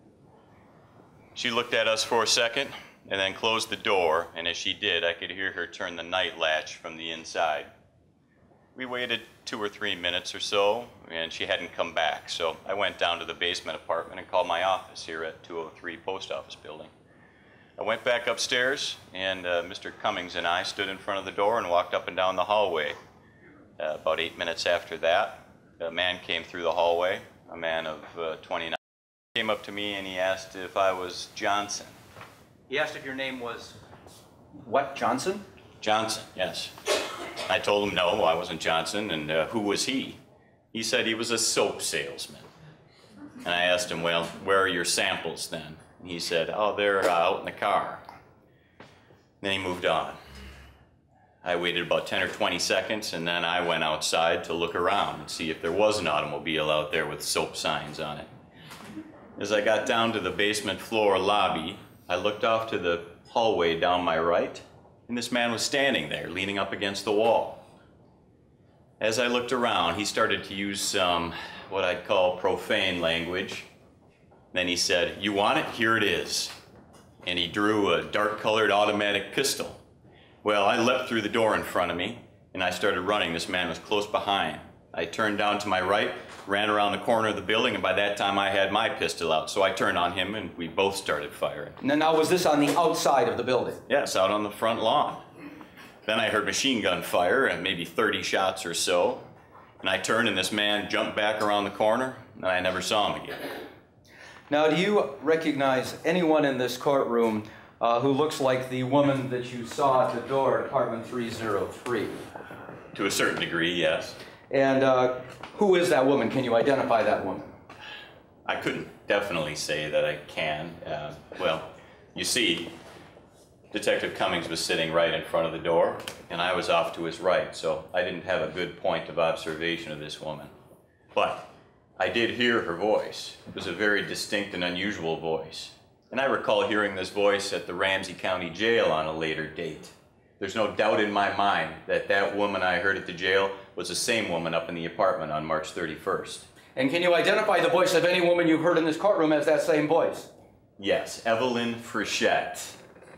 [SPEAKER 8] She looked at us for a second and then closed the door, and as she did, I could hear her turn the night latch from the inside. We waited two or three minutes or so, and she hadn't come back, so I went down to the basement apartment and called my office here at two oh three Post Office Building. I went back upstairs, and uh, Mister Cummings and I stood in front of the door and walked up and down the hallway. Uh, about eight minutes after that, a man came through the hallway, a man of uh, twenty-nine. He came up to me and he asked if I was Johnson.
[SPEAKER 11] He asked if your name was what, Johnson?
[SPEAKER 8] Johnson, yes. I told him no, I wasn't Johnson, and uh, who was he? He said he was a soap salesman. And I asked him, well, where are your samples then? And he said, oh, they're uh, out in the car. Then he moved on. I waited about ten or twenty seconds, and then I went outside to look around and see if there was an automobile out there with soap signs on it. As I got down to the basement floor lobby, I looked off to the hallway down my right, and this man was standing there, leaning up against the wall. As I looked around, he started to use some, what I'd call profane language. Then he said, you want it? Here it is. And he drew a dark-colored automatic pistol. Well, I leapt through the door in front of me, and I started running. This man was close behind. I turned down to my right, ran around the corner of the building, and by that time I had my pistol out. So I turned on him, and we both started firing.
[SPEAKER 11] Now, now was this on the outside of the building?
[SPEAKER 8] Yes, out on the front lawn. Then I heard machine gun fire, and maybe thirty shots or so. And I turned, and this man jumped back around the corner, and I never saw him again.
[SPEAKER 11] Now, do you recognize anyone in this courtroom uh, who looks like the woman that you saw at the door at apartment three oh three?
[SPEAKER 8] To a certain degree, yes.
[SPEAKER 11] And uh, who is that woman? Can you identify that woman?
[SPEAKER 8] I couldn't definitely say that I can. Uh, well, you see, Detective Cummings was sitting right in front of the door, and I was off to his right, so I didn't have a good point of observation of this woman. But I did hear her voice. It was a very distinct and unusual voice. And I recall hearing this voice at the Ramsey County Jail on a later date. There's no doubt in my mind that that woman I heard at the jail was the same woman up in the apartment on March thirty-first.
[SPEAKER 11] And can you identify the voice of any woman you've heard in this courtroom as that same voice?
[SPEAKER 8] Yes, Evelyn Frechette.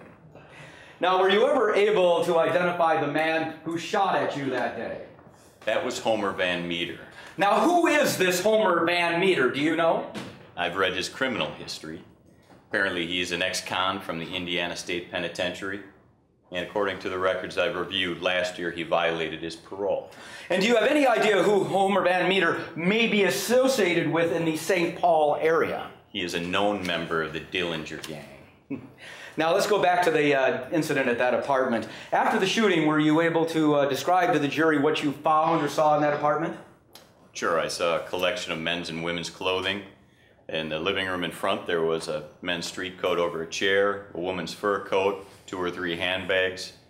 [SPEAKER 11] Now, were you ever able to identify the man who shot at you that day?
[SPEAKER 8] That was Homer Van Meter.
[SPEAKER 11] Now, who is this Homer Van Meter? Do you know?
[SPEAKER 8] I've read his criminal history. Apparently, he is an ex-con from the Indiana State Penitentiary. And according to the records I've reviewed, last year he violated his parole.
[SPEAKER 11] And do you have any idea who Homer Van Meter may be associated with in the Saint Paul area?
[SPEAKER 8] He is a known member of the Dillinger gang.
[SPEAKER 11] Now let's go back to the uh, incident at that apartment. After the shooting, were you able to uh, describe to the jury what you found or saw in that apartment?
[SPEAKER 8] Sure, I saw a collection of men's and women's clothing. In the living room in front, there was a men's street coat over a chair, a woman's fur coat, two or three handbags.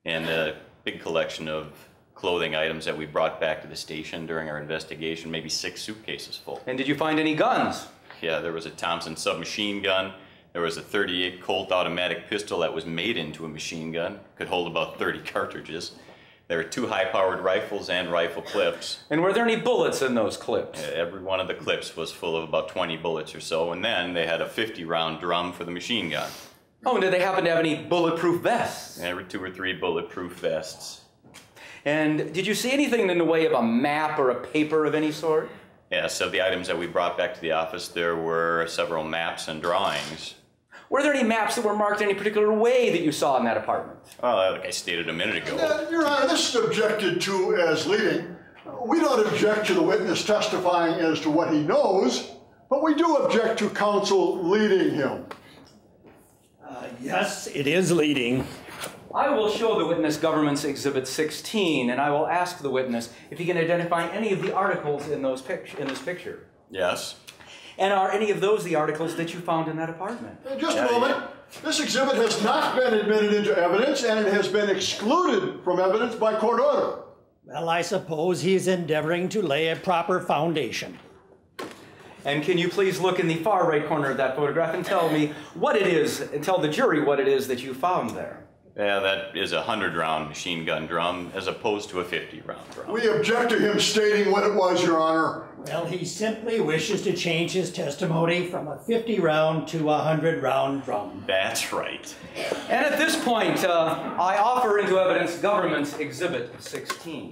[SPEAKER 8] and a big collection of clothing items that we brought back to the station during our investigation, maybe six suitcases full.
[SPEAKER 11] And did you find any guns?
[SPEAKER 8] Yeah, there was a Thompson submachine gun. There was a thirty-eight Colt automatic pistol that was made into a machine gun, could hold about thirty cartridges. There were two high-powered rifles and rifle clips.
[SPEAKER 11] And were there any bullets in those clips?
[SPEAKER 8] Uh, every one of the clips was full of about twenty bullets or so, and then they had a fifty round drum for the machine gun.
[SPEAKER 11] Oh, and did they happen to have any bulletproof vests?
[SPEAKER 8] Every two or three bulletproof vests.
[SPEAKER 11] And did you see anything in the way of a map or a paper of any sort?
[SPEAKER 8] Yes, of the items that we brought back to the office, there were several maps and drawings.
[SPEAKER 11] Were there any maps that were marked any particular way that you saw in that apartment?
[SPEAKER 8] Well, like I stated a minute ago.
[SPEAKER 14] Uh, Your Honor, this is objected to as leading. We don't object to the witness testifying as to what he knows, but we do object to counsel leading him.
[SPEAKER 13] Uh, yes, it is leading.
[SPEAKER 11] I will show the witness Government's Exhibit sixteen, and I will ask the witness if he can identify any of the articles in, those pic in this picture.
[SPEAKER 8] Yes.
[SPEAKER 11] And are any of those the articles that you found in that apartment?
[SPEAKER 14] Uh, just
[SPEAKER 8] Yeah,
[SPEAKER 14] a moment.
[SPEAKER 8] yeah.
[SPEAKER 14] This exhibit has not been admitted into evidence, and it has been excluded from evidence by court order.
[SPEAKER 13] Well, I suppose he's endeavoring to lay a proper foundation.
[SPEAKER 11] And can you please look in the far right corner of that photograph and tell me what it is, and tell the jury what it is that you found there?
[SPEAKER 8] Yeah, that is a hundred round machine gun drum as opposed to a fifty round drum.
[SPEAKER 14] We object to him stating what it was, Your Honor.
[SPEAKER 13] Well, he simply wishes to change his testimony from a fifty round to a hundred round drum.
[SPEAKER 8] That's right.
[SPEAKER 11] And at this point, uh, I offer into evidence Government's Exhibit sixteen.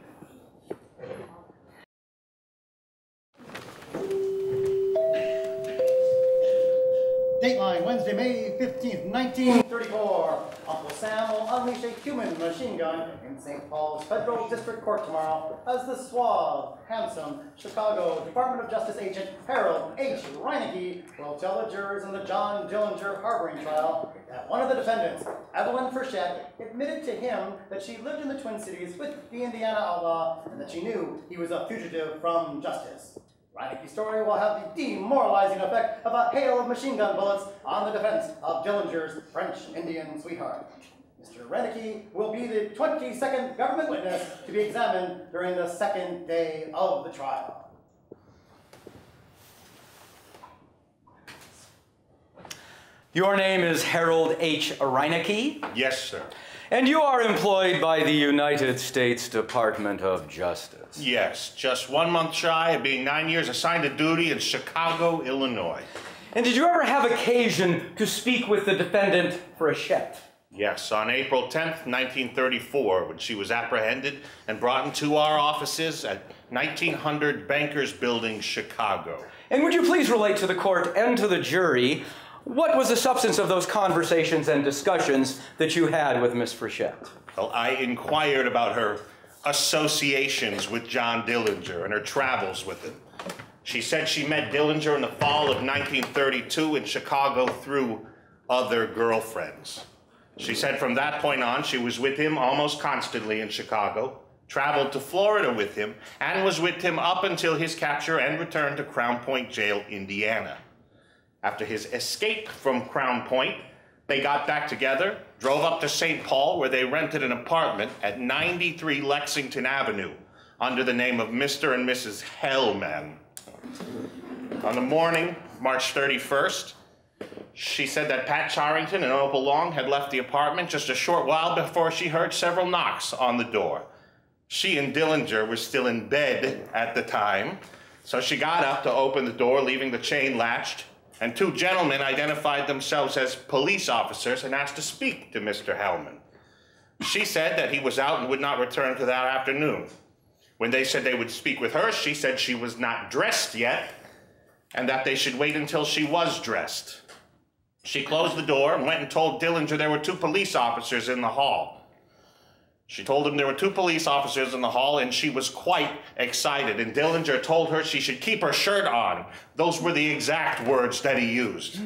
[SPEAKER 1] Dateline, Wednesday, May fifteenth, nineteen thirty-four. Uncle Sam will unleash a human machine gun in Saint Paul's Federal District Court tomorrow as the suave, handsome Chicago Department of Justice agent Harold H. Reinecke will tell the jurors in the John Dillinger harboring trial that one of the defendants, Evelyn Frechette, admitted to him that she lived in the Twin Cities with the Indiana outlaw and that she knew he was a fugitive from justice. Reinecke's story will have the demoralizing effect of a hail of machine gun bullets on the defense of Dillinger's French Indian sweetheart. Mister Reinecke will be the twenty-second government witness to be examined during the second day of the trial.
[SPEAKER 11] Your name is Harold H. Reinecke?
[SPEAKER 10] Yes, sir.
[SPEAKER 11] And you are employed by the United States Department of Justice?
[SPEAKER 10] Yes, just one month shy of being nine years assigned to duty in Chicago, Illinois.
[SPEAKER 11] And did you ever have occasion to speak with the defendant, Frechette?
[SPEAKER 10] Yes, on April tenth, nineteen thirty-four, when she was apprehended and brought into our offices at nineteen hundred Bankers Building, Chicago.
[SPEAKER 11] And would you please relate to the court and to the jury what was the substance of those conversations and discussions that you had with Miss Frechette?
[SPEAKER 10] Well, I inquired about her associations with John Dillinger and her travels with him. She said she met Dillinger in the fall of nineteen thirty-two in Chicago through other girlfriends. She said from that point on, she was with him almost constantly in Chicago, traveled to Florida with him, and was with him up until his capture and return to Crown Point Jail, Indiana. After his escape from Crown Point, they got back together, drove up to Saint Paul, where they rented an apartment at ninety-three Lexington Avenue under the name of Mister and Missus Hellman. On the morning, March thirty-first, she said that Pat Charrington and Opal Long had left the apartment just a short while before she heard several knocks on the door. She and Dillinger were still in bed at the time, so she got up to open the door, leaving the chain latched, and two gentlemen identified themselves as police officers and asked to speak to Mister Hellman. She said that he was out and would not return to that afternoon. When they said they would speak with her, she said she was not dressed yet and that they should wait until she was dressed. She closed the door and went and told Dillinger there were two police officers in the hall. She told him there were two police officers in the hall, and she was quite excited. And Dillinger told her she should keep her shirt on. Those were the exact words that he used.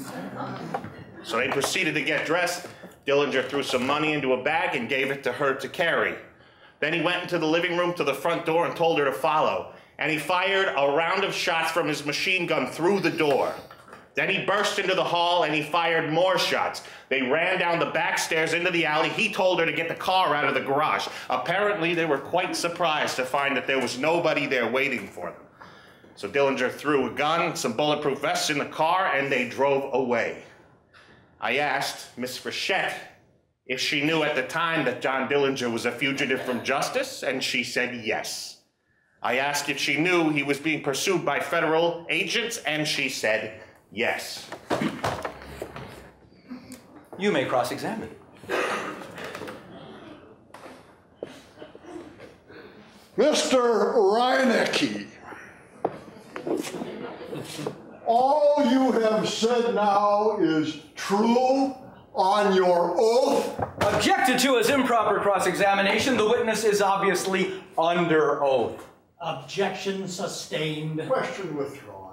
[SPEAKER 10] So they proceeded to get dressed. Dillinger threw some money into a bag and gave it to her to carry. Then he went into the living room to the front door and told her to follow. And he fired a round of shots from his machine gun through the door. Then he burst into the hall and he fired more shots. They ran down the back stairs into the alley. He told her to get the car out of the garage. Apparently, they were quite surprised to find that there was nobody there waiting for them. So Dillinger threw a gun, some bulletproof vests in the car, and they drove away. I asked Miss Frechette if she knew at the time that John Dillinger was a fugitive from justice, and she said yes. I asked if she knew he was being pursued by federal agents, and she said yes.
[SPEAKER 11] You may cross-examine.
[SPEAKER 14] Mister Reinecke, all you have said now is true on your oath?
[SPEAKER 11] Objected to as improper cross-examination. The witness is obviously under oath.
[SPEAKER 13] Objection sustained.
[SPEAKER 14] Question withdrawn.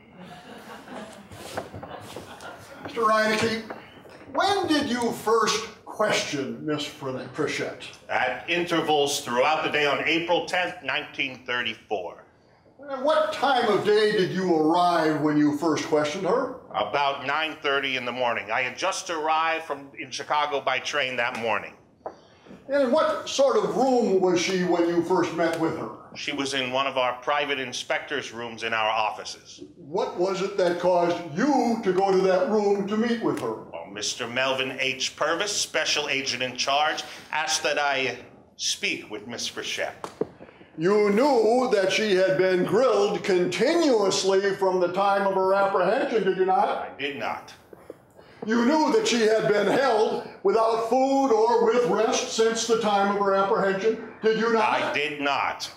[SPEAKER 14] Mister Reinecke, when did you first question Miss Frechette?
[SPEAKER 10] At intervals throughout the day on April tenth, nineteen thirty-four.
[SPEAKER 14] And what time of day did you arrive when you first questioned her?
[SPEAKER 10] About nine thirty in the morning. I had just arrived from in Chicago by train that morning.
[SPEAKER 14] And in what sort of room was she when you first met with her?
[SPEAKER 10] She was in one of our private inspector's rooms in our offices.
[SPEAKER 14] What was it that caused you to go to that room to meet with her?
[SPEAKER 10] Well, Mister Melvin H. Purvis, special agent in charge, asked that I speak with Miss Frechette.
[SPEAKER 14] You knew that she had been grilled continuously from the time of her apprehension, did you not?
[SPEAKER 10] I did not.
[SPEAKER 14] You knew that she had been held without food or with rest since the time of her apprehension, did you not?
[SPEAKER 10] I did not.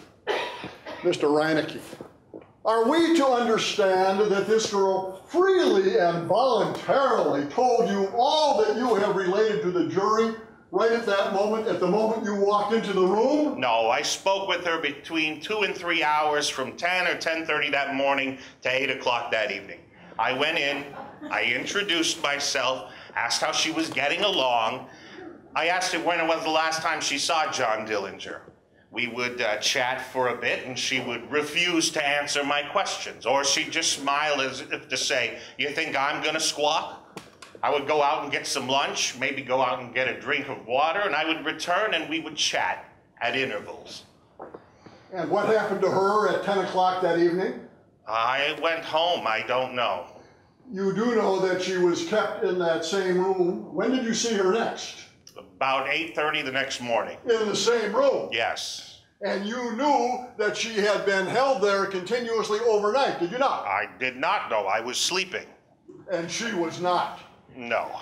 [SPEAKER 14] Mister Reinecke, are we to understand that this girl freely and voluntarily told you all that you have related to the jury right at that moment, at the moment you walked into the room?
[SPEAKER 10] No, I spoke with her between two and three hours from ten or ten thirty that morning to eight o'clock that evening. I went in, I introduced myself, asked how she was getting along. I asked her when it was the last time she saw John Dillinger. We would uh, chat for a bit, and she would refuse to answer my questions, or she'd just smile as if to say, "You think I'm gonna squawk?" I would go out and get some lunch, maybe go out and get a drink of water, and I would return and we would chat at intervals.
[SPEAKER 14] And what happened to her at ten o'clock that evening?
[SPEAKER 10] I went home, I don't know.
[SPEAKER 14] You do know that she was kept in that same room. When did you see her next?
[SPEAKER 10] About eight thirty the next morning.
[SPEAKER 14] In the same room?
[SPEAKER 10] Yes.
[SPEAKER 14] And you knew that she had been held there continuously overnight, did you not?
[SPEAKER 10] I did not know. I was sleeping.
[SPEAKER 14] And she was not?
[SPEAKER 10] No.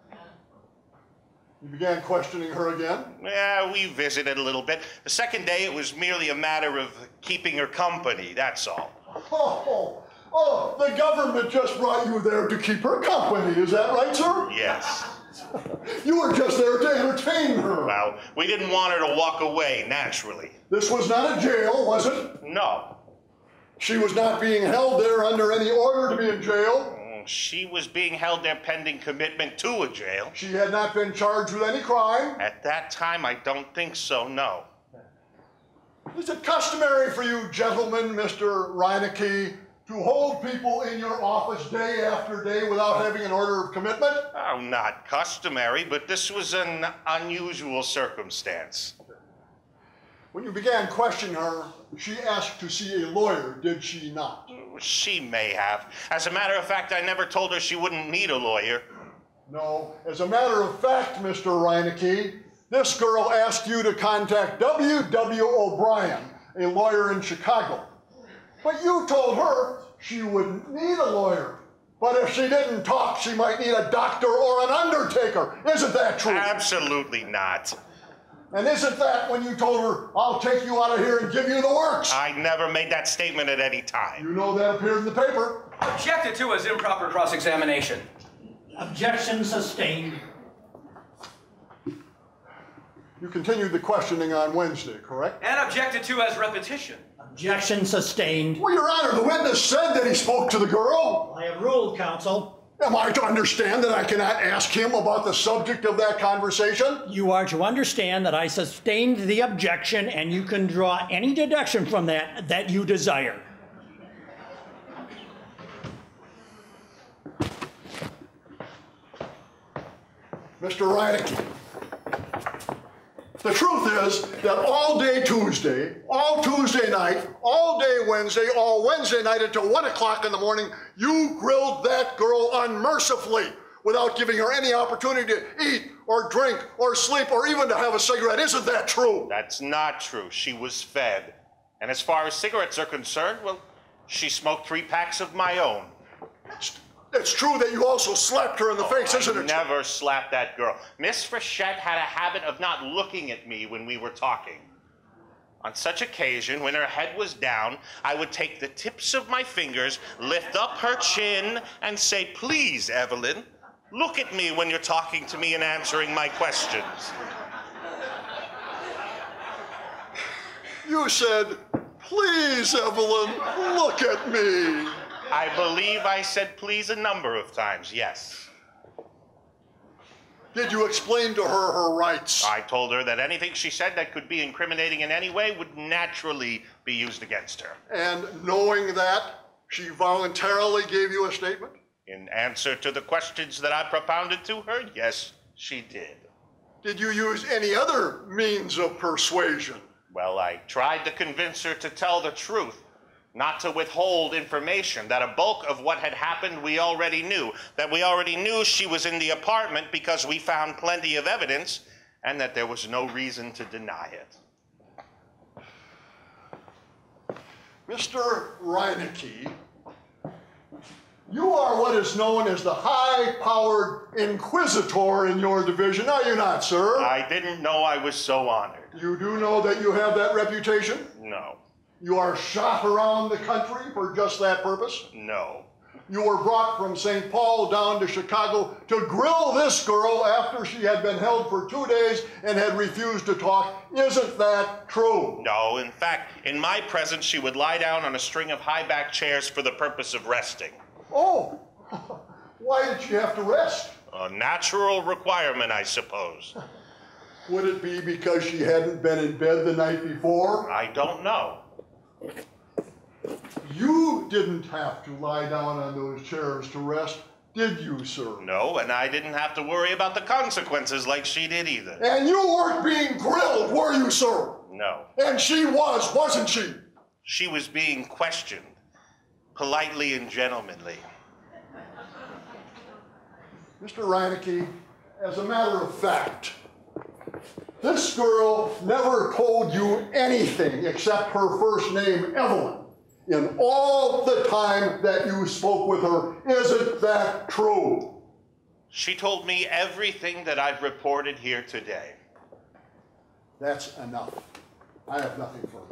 [SPEAKER 14] You began questioning her again?
[SPEAKER 10] Yeah, we visited a little bit. The second day, it was merely a matter of keeping her company, that's all.
[SPEAKER 14] Oh, oh, oh, the government just brought you there to keep her company, is that right, sir?
[SPEAKER 10] Yes.
[SPEAKER 14] You were just there to entertain her.
[SPEAKER 10] Well, we didn't want her to walk away, naturally.
[SPEAKER 14] This was not a jail, was it?
[SPEAKER 10] No.
[SPEAKER 14] She was not being held there under any order to be in jail?
[SPEAKER 10] She was being held there pending commitment to a jail.
[SPEAKER 14] She had not been charged with any crime?
[SPEAKER 10] At that time, I don't think so, no.
[SPEAKER 14] Is it customary for you gentlemen, Mister Reinecke, to hold people in your office day after day without having an order of commitment?
[SPEAKER 10] Oh, not customary, but this was an unusual circumstance.
[SPEAKER 14] When you began questioning her, she asked to see a lawyer, did she not?
[SPEAKER 10] She may have. As a matter of fact, I never told her she wouldn't need a lawyer.
[SPEAKER 14] No. As a matter of fact, Mister Reinecke, this girl asked you to contact W W O'Brien, a lawyer in Chicago. But you told her she wouldn't need a lawyer. But if she didn't talk, she might need a doctor or an undertaker. Isn't that true?
[SPEAKER 10] Absolutely not.
[SPEAKER 14] And isn't that when you told her, I'll take you out of here and give you the works?
[SPEAKER 10] I never made that statement at any time.
[SPEAKER 14] You know that appeared in the paper.
[SPEAKER 11] Objected to as improper cross-examination.
[SPEAKER 13] Objection sustained.
[SPEAKER 14] You continued the questioning on Wednesday, correct?
[SPEAKER 11] And objected to as repetition.
[SPEAKER 13] Objection sustained.
[SPEAKER 14] Well, Your Honor, the witness said that he spoke to the girl.
[SPEAKER 13] I have ruled, counsel.
[SPEAKER 14] Am I to understand that I cannot ask him about the subject of that conversation?
[SPEAKER 13] You are to understand that I sustained the objection, and you can draw any deduction from that that you desire.
[SPEAKER 14] Mister Reineke, the truth is that all day Tuesday, all Tuesday night, all day Wednesday, all Wednesday night until one o'clock in the morning, you grilled that girl unmercifully without giving her any opportunity to eat or drink or sleep or even to have a cigarette. Isn't that true?
[SPEAKER 10] That's not true. She was fed. And as far as cigarettes are concerned, well, she smoked three packs of my own.
[SPEAKER 14] It's, it's true that you also slapped her in the
[SPEAKER 10] oh,
[SPEAKER 14] face, isn't
[SPEAKER 10] I
[SPEAKER 14] it?
[SPEAKER 10] never slapped that girl. Miss Frechette had a habit of not looking at me when we were talking. On such occasion, when her head was down, I would take the tips of my fingers, lift up her chin, and say, "Please, Evelyn, look at me when you're talking to me and answering my questions."
[SPEAKER 14] You said, "Please, Evelyn, look at me."
[SPEAKER 10] I believe I said please a number of times, yes.
[SPEAKER 14] Did you explain to her her rights?
[SPEAKER 10] I told her that anything she said that could be incriminating in any way would naturally be used against her.
[SPEAKER 14] And knowing that, she voluntarily gave you a statement?
[SPEAKER 10] In answer to the questions that I propounded to her, yes, she did.
[SPEAKER 14] Did you use any other means of persuasion?
[SPEAKER 10] Well, I tried to convince her to tell the truth, not to withhold information, that a bulk of what had happened we already knew, that we already knew she was in the apartment because we found plenty of evidence, and that there was no reason to deny it.
[SPEAKER 14] Mister Reineke, you are what is known as the high-powered inquisitor in your division, are you not, sir?
[SPEAKER 10] I didn't know I was so honored.
[SPEAKER 14] You do know that you have that reputation?
[SPEAKER 10] No.
[SPEAKER 14] You are shot around the country for just that purpose?
[SPEAKER 10] No.
[SPEAKER 14] You were brought from Saint Paul down to Chicago to grill this girl after she had been held for two days and had refused to talk. Isn't that true?
[SPEAKER 10] No. In fact, in my presence, she would lie down on a string of high-back chairs for the purpose of resting.
[SPEAKER 14] Oh, why did she have to rest?
[SPEAKER 10] A natural requirement, I suppose.
[SPEAKER 14] Would it be because she hadn't been in bed the night before?
[SPEAKER 10] I don't know.
[SPEAKER 14] You didn't have to lie down on those chairs to rest, did you, sir?
[SPEAKER 10] No, and I didn't have to worry about the consequences like she did either.
[SPEAKER 14] And you weren't being grilled, were you, sir?
[SPEAKER 10] No.
[SPEAKER 14] And she was, wasn't she?
[SPEAKER 10] She was being questioned, politely and gentlemanly.
[SPEAKER 14] Mister Reineke, as a matter of fact, this girl never told you anything except her first name, Evelyn, in all the time that you spoke with her. Isn't that true?
[SPEAKER 10] She told me everything that I've reported here today.
[SPEAKER 14] That's enough. I have nothing further.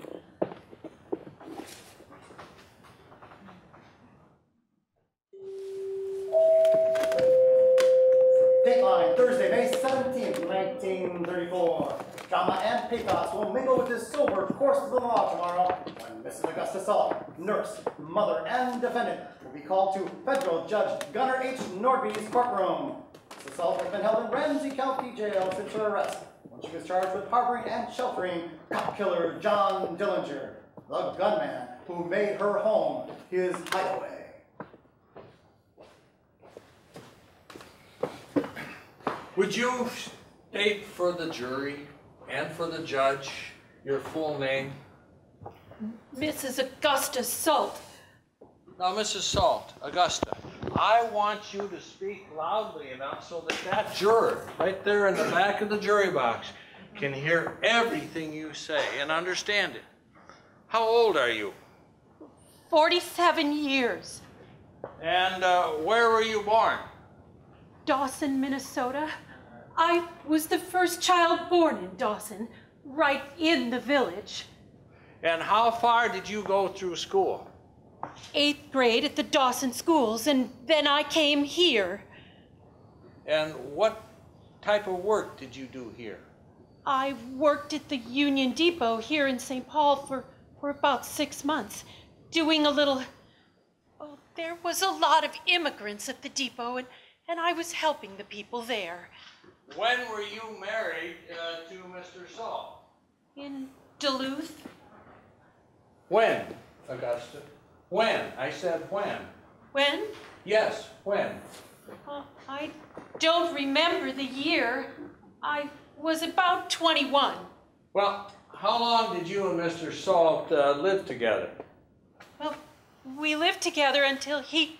[SPEAKER 1] Dateline, Thursday, May seventeenth, nineteen thirty-four. Drama and pathos will mingle with this sober course of the law tomorrow when Missus Augusta Salt, nurse, mother, and defendant will be called to Federal Judge Gunnar H. Norby's courtroom. Missus Salt has been held in Ramsey County Jail since her arrest, when she was charged with harboring and sheltering cop killer John Dillinger, the gunman who made her home his hideaway.
[SPEAKER 15] Would you state for the jury and for the judge your full name?
[SPEAKER 12] Missus Augusta Salt.
[SPEAKER 15] Now, Missus Salt, Augusta, I want you to speak loudly enough so that that juror right there in the back of the jury box can hear everything you say and understand it. How old are you?
[SPEAKER 12] forty-seven years.
[SPEAKER 15] And uh, where were you born?
[SPEAKER 12] Dawson, Minnesota. I was the first child born in Dawson, right in the village.
[SPEAKER 15] And how far did you go through school?
[SPEAKER 12] Eighth grade at the Dawson schools, and then I came here.
[SPEAKER 15] And what type of work did you do here?
[SPEAKER 12] I worked at the Union Depot here in Saint Paul for, for about six months, doing a little... Oh, there was a lot of immigrants at the depot, and, and I was helping the people there.
[SPEAKER 15] When were you married uh, to Mister Salt?
[SPEAKER 12] In Duluth.
[SPEAKER 15] When, Augusta? When? I said when.
[SPEAKER 12] When?
[SPEAKER 15] Yes, when?
[SPEAKER 12] Uh, I
[SPEAKER 16] don't remember the year. I was about twenty-one.
[SPEAKER 15] Well, how long did you and Mister Salt uh, live together?
[SPEAKER 16] Well, we lived together until he...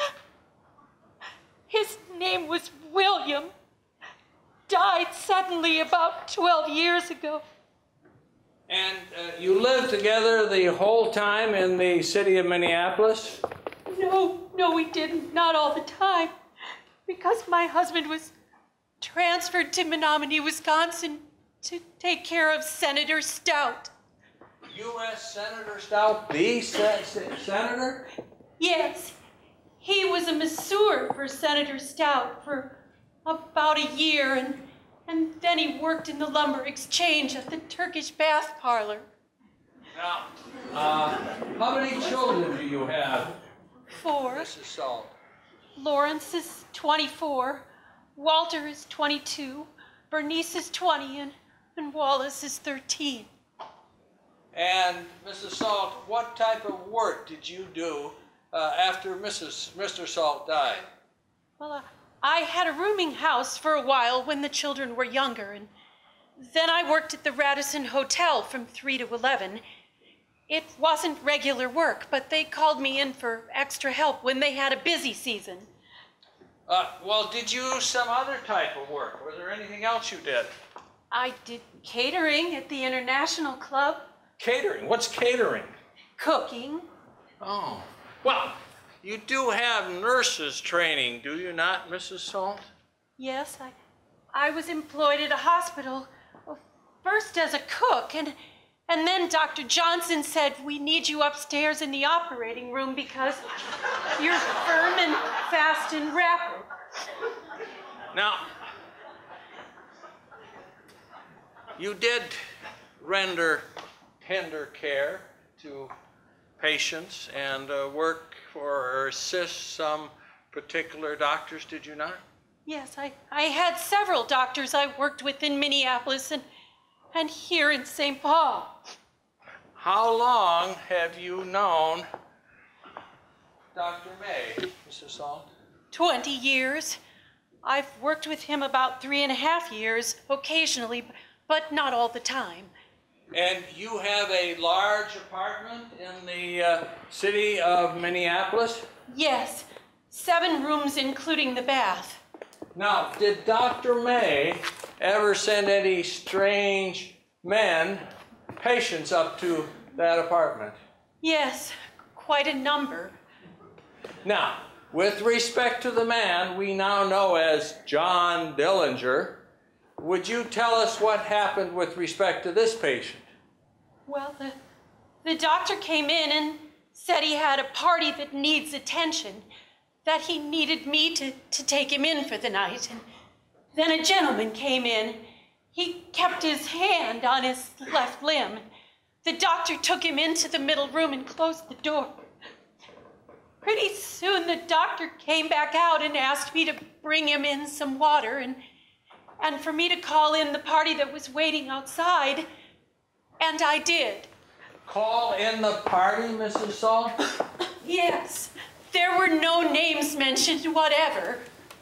[SPEAKER 16] His name was William. Died suddenly about twelve years ago.
[SPEAKER 15] And uh, you lived together the whole time in the city of Minneapolis?
[SPEAKER 16] No, no, we didn't. Not all the time. Because my husband was transferred to Menominee, Wisconsin to take care of Senator Stout.
[SPEAKER 15] U S Senator Stout, the se se senator?
[SPEAKER 16] Yes. He was a masseur for Senator Stout for about a year, and, and then he worked in the lumber exchange at the Turkish bath parlor.
[SPEAKER 15] Now, uh, how many children do you have?
[SPEAKER 16] Four.
[SPEAKER 15] Missus Salt.
[SPEAKER 16] Lawrence is twenty-four, Walter is twenty-two, Bernice is twenty, and, and Wallace is thirteen.
[SPEAKER 15] And Missus Salt, what type of work did you do uh, after Missus Mister Salt died?
[SPEAKER 16] Well, uh, I had a rooming house for a while when the children were younger, and then I worked at the Radisson Hotel from three to eleven. It wasn't regular work, but they called me in for extra help when they had a busy season.
[SPEAKER 15] Uh, well, did you do some other type of work? Was there anything else you did?
[SPEAKER 16] I did catering at the International Club.
[SPEAKER 15] Catering? What's catering?
[SPEAKER 16] Cooking.
[SPEAKER 15] Oh. Well, you do have nurses training, do you not, Missus Salt?
[SPEAKER 16] Yes, I, I was employed at a hospital, well, first as a cook, and, and then Doctor Johnson said, we need you upstairs in the operating room because you're firm and fast and rapid.
[SPEAKER 15] Now, you did render tender care to patients and uh, work for or assist some particular doctors, did you not?
[SPEAKER 16] Yes, I, I had several doctors I worked with in Minneapolis and, and here in Saint Paul.
[SPEAKER 15] How long have you known Doctor May, Missus Salt?
[SPEAKER 16] Twenty years. I've worked with him about three and a half years, occasionally, but not all the time.
[SPEAKER 15] And you have a large apartment in the uh, city of Minneapolis?
[SPEAKER 16] Yes, seven rooms including the bath.
[SPEAKER 15] Now, did Doctor May ever send any strange men, patients, up to that apartment?
[SPEAKER 16] Yes, quite a number.
[SPEAKER 15] Now, with respect to the man we now know as John Dillinger, would you tell us what happened with respect to this patient?
[SPEAKER 16] Well, the, the doctor came in and said he had a party that needs attention, that he needed me to, to take him in for the night. And then a gentleman came in. He kept his hand on his left limb. The doctor took him into the middle room and closed the door. Pretty soon the doctor came back out and asked me to bring him in some water and and for me to call in the party that was waiting outside, and I did.
[SPEAKER 15] Call in the party, Missus Salt?
[SPEAKER 16] Yes. There were no names mentioned, whatever.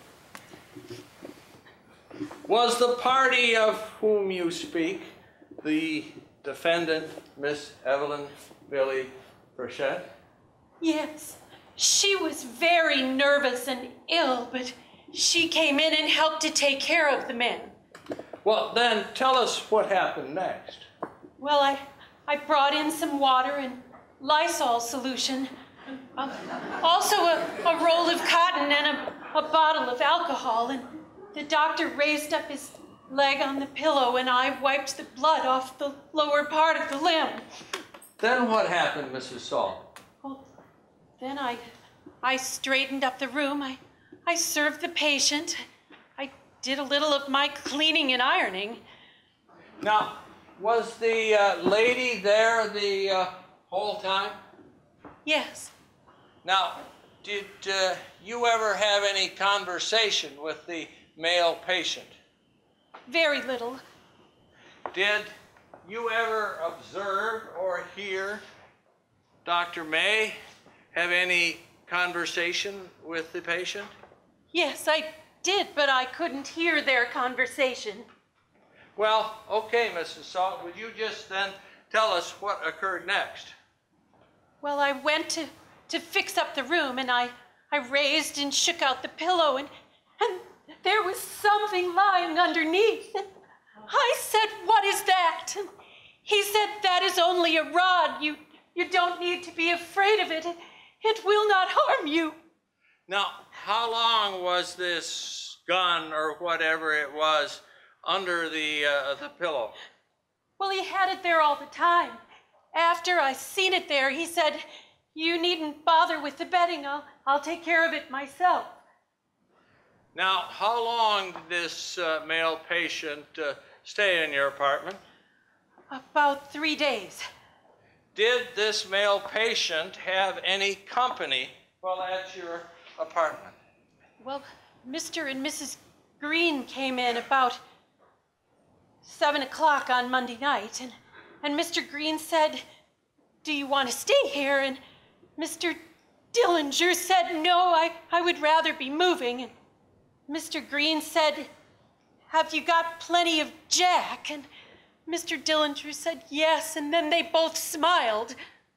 [SPEAKER 15] Was the party of whom you speak the defendant, Miss Evelyn, Billie, Frechette?
[SPEAKER 16] Yes. She was very nervous and ill, but she came in and helped to take care of the men.
[SPEAKER 15] Well, then tell us what happened next.
[SPEAKER 16] Well, I, I brought in some water and Lysol solution, uh, also a, a roll of cotton and a, a bottle of alcohol, and the doctor raised up his leg on the pillow and I wiped the blood off the lower part of the limb.
[SPEAKER 15] Then what happened, Missus Salt?
[SPEAKER 16] Well, then I, I straightened up the room. I, I served the patient. I did a little of my cleaning and ironing.
[SPEAKER 15] Now, was the uh, lady there the uh, whole time?
[SPEAKER 16] Yes.
[SPEAKER 15] Now, did uh, you ever have any conversation with the male patient?
[SPEAKER 16] Very little.
[SPEAKER 15] Did you ever observe or hear Doctor May have any conversation with the patient?
[SPEAKER 16] Yes, I did, but I couldn't hear their conversation.
[SPEAKER 15] Well, okay, Missus Salt, would you just then tell us what occurred next?
[SPEAKER 16] Well, I went to, to fix up the room, and I, I raised and shook out the pillow, and, and there was something lying underneath. And I said, "What is that?" And he said, "That is only a rod. You, you don't need to be afraid of it. it. It will not harm you."
[SPEAKER 15] Now, how long was this gun or whatever it was under the, uh, the pillow?
[SPEAKER 16] Well, he had it there all the time. After I seen it there, he said, "You needn't bother with the bedding. I'll, I'll take care of it myself."
[SPEAKER 15] Now, how long did this uh, male patient uh, stay in your apartment?
[SPEAKER 16] About three days.
[SPEAKER 15] Did this male patient have any company while at your apartment?
[SPEAKER 16] Well, Mister and Missus Green came in about seven o'clock on Monday night, and, and Mister Green said, "Do you want to stay here?" And Mister Dillinger said, "No, I, I would rather be moving." And Mister Green said, "Have you got plenty of Jack?" And Mister Dillinger said, "Yes," and then they both smiled.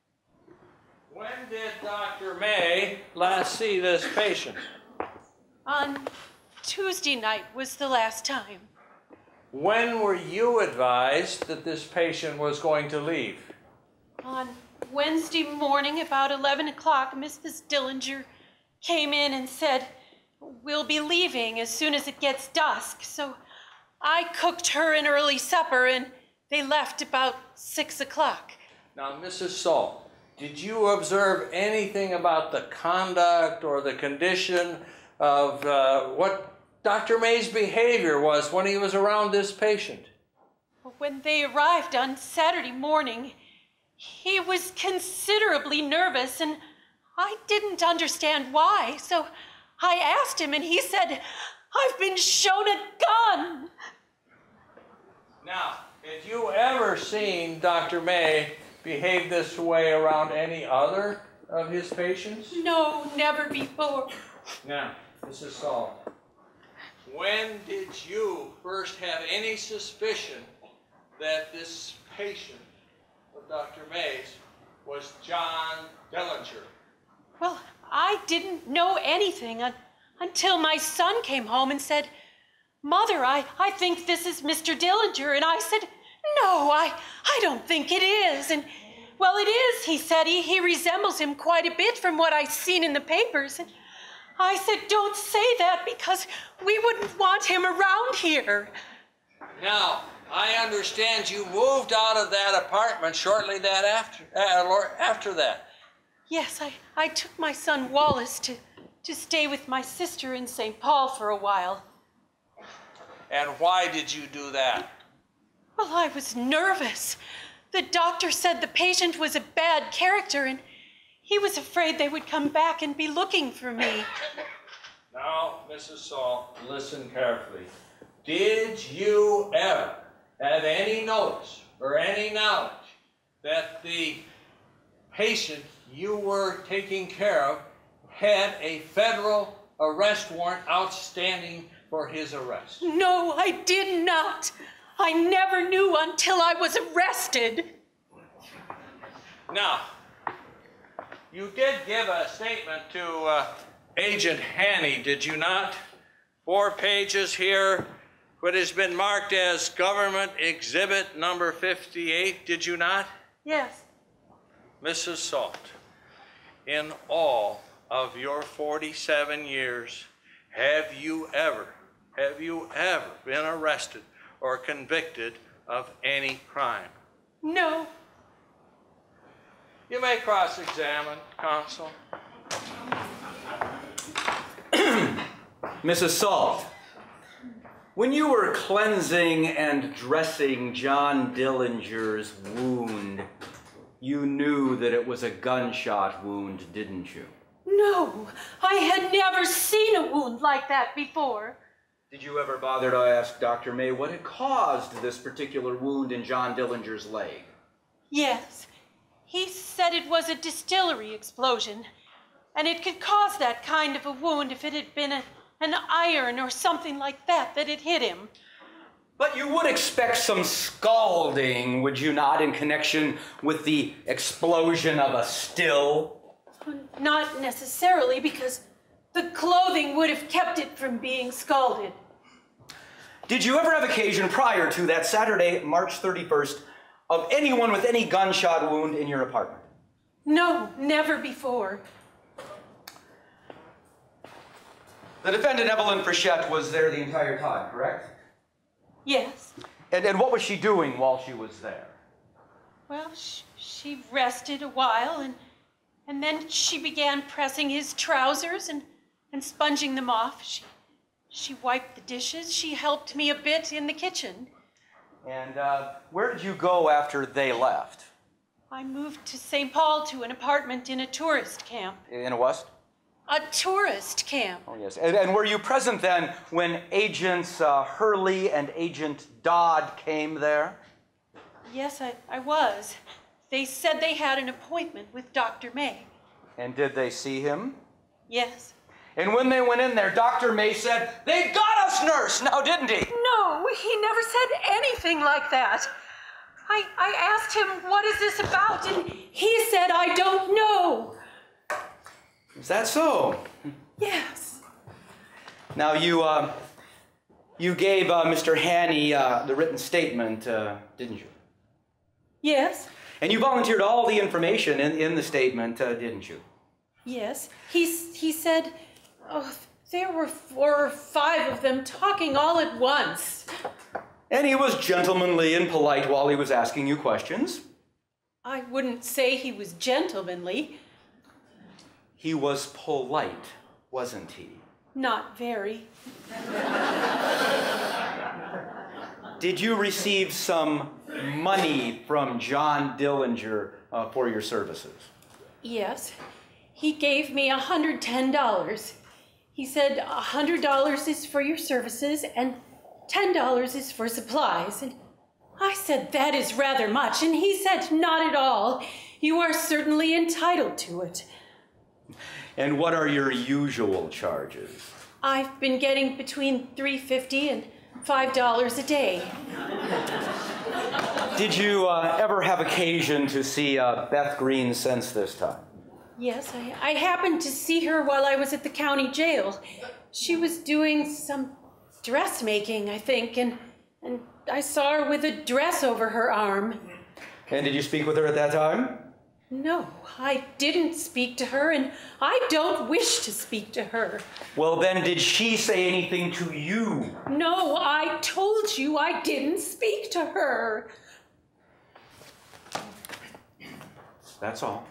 [SPEAKER 15] When did Doctor May last see this patient?
[SPEAKER 16] On Tuesday night was the last time.
[SPEAKER 15] When were you advised that this patient was going to leave?
[SPEAKER 16] On Wednesday morning, about eleven o'clock, Missus Dillinger came in and said, "We'll be leaving as soon as it gets dusk." So I cooked her an early supper, and they left about six o'clock.
[SPEAKER 15] Now, Missus Salt, did you observe anything about the conduct or the condition of uh, what Doctor May's behavior was when he was around this patient?
[SPEAKER 16] When they arrived on Saturday morning, he was considerably nervous, and I didn't understand why. So I asked him, and he said, "I've been shown a gun."
[SPEAKER 15] Now, had you ever seen Doctor May behave this way around any other of his patients?
[SPEAKER 16] No, never before.
[SPEAKER 15] Now, Missus Salt, when did you first have any suspicion that this patient of Doctor May's was John Dillinger?
[SPEAKER 16] Well, I didn't know anything un until my son came home and said, "Mother, I, I think this is Mister Dillinger." And I said, "No, I, I don't think it is." And, "Well, it is," he said. He, he resembles him quite a bit from what I've seen in the papers. And I said, "Don't say that, because we wouldn't want him around here."
[SPEAKER 15] Now, I understand you moved out of that apartment shortly that after, uh, after that.
[SPEAKER 16] Yes, I, I took my son Wallace to, to stay with my sister in Saint Paul for a while.
[SPEAKER 15] And why did you do that?
[SPEAKER 16] Well, I was nervous. The doctor said the patient was a bad character, and he was afraid they would come back and be looking for me.
[SPEAKER 15] Now, Missus Salt, listen carefully. Did you ever have any notice or any knowledge that the patient you were taking care of had a federal arrest warrant outstanding for his arrest?
[SPEAKER 16] No, I did not. I never knew until I was arrested.
[SPEAKER 15] Now, you did give a statement to uh, Agent Hanny, did you not? Four pages here, what has been marked as Government Exhibit Number fifty-eight, did you not?
[SPEAKER 16] Yes.
[SPEAKER 15] Missus Salt, in all of your forty-seven years, have you ever, have you ever been arrested or convicted of any crime?
[SPEAKER 16] No.
[SPEAKER 15] You may cross-examine, counsel.
[SPEAKER 11] Missus Salt, when you were cleansing and dressing John Dillinger's wound, you knew that it was a gunshot wound, didn't you?
[SPEAKER 16] No, I had never seen a wound like that before.
[SPEAKER 11] Did you ever bother to ask Doctor May what had caused this particular wound in John Dillinger's leg?
[SPEAKER 16] Yes. He said it was a distillery explosion, and it could cause that kind of a wound if it had been a, an iron or something like that that had hit him.
[SPEAKER 11] But you would expect some scalding, would you not, in connection with the explosion of a still?
[SPEAKER 16] Not necessarily, because the clothing would have kept it from being scalded.
[SPEAKER 11] Did you ever have occasion prior to that Saturday, March thirty-first, of anyone with any gunshot wound in your apartment?
[SPEAKER 16] No, never before.
[SPEAKER 11] The defendant, Evelyn Frechette, was there the entire time, correct?
[SPEAKER 16] Yes.
[SPEAKER 11] And, and what was she doing while she was there?
[SPEAKER 16] Well, sh she rested a while, and, and then she began pressing his trousers and, and sponging them off. She, she wiped the dishes. She helped me a bit in the kitchen.
[SPEAKER 11] And uh, where did you go after they left?
[SPEAKER 16] I moved to Saint Paul to an apartment in a tourist camp.
[SPEAKER 11] In a West?
[SPEAKER 16] A tourist camp.
[SPEAKER 11] Oh, yes. And, and were you present then when Agents uh, Hurley and Agent Dodd came there?
[SPEAKER 16] Yes, I, I was. They said they had an appointment with Doctor May.
[SPEAKER 11] And did they see him?
[SPEAKER 16] Yes.
[SPEAKER 11] And when they went in there, Doctor May said, "They got us, nurse," now didn't he?
[SPEAKER 16] No, he never said anything like that. I, I asked him, what is this about? And he said, I don't know.
[SPEAKER 11] Is that so?
[SPEAKER 16] Yes.
[SPEAKER 11] Now, you, uh, you gave uh, Mister Haney uh, the written statement, uh, didn't you?
[SPEAKER 16] Yes.
[SPEAKER 11] And you volunteered all the information in, in the statement, uh, didn't you?
[SPEAKER 16] Yes. He, he said, oh, there were four or five of them talking all at once.
[SPEAKER 11] And he was gentlemanly and polite while he was asking you questions.
[SPEAKER 16] I wouldn't say he was gentlemanly.
[SPEAKER 11] He was polite, wasn't he?
[SPEAKER 16] Not very.
[SPEAKER 11] Did you receive some money from John Dillinger uh, for your services?
[SPEAKER 16] Yes. He gave me one hundred ten dollars. He said one hundred dollars is for your services and ten dollars is for supplies. And I said, that is rather much. And he said, not at all. You are certainly entitled to it.
[SPEAKER 11] And what are your usual charges?
[SPEAKER 16] I've been getting between three fifty and five dollars a day.
[SPEAKER 11] Did you uh, ever have occasion to see uh, Beth Green since this time?
[SPEAKER 16] Yes, I, I happened to see her while I was at the county jail. She was doing some dressmaking, I think, and, and I saw her with a dress over her arm.
[SPEAKER 11] And did you speak with her at that time?
[SPEAKER 16] No, I didn't speak to her, and I don't wish to speak to her.
[SPEAKER 11] Well, then, did she say anything to you?
[SPEAKER 16] No, I told you I didn't speak to her.
[SPEAKER 11] That's all.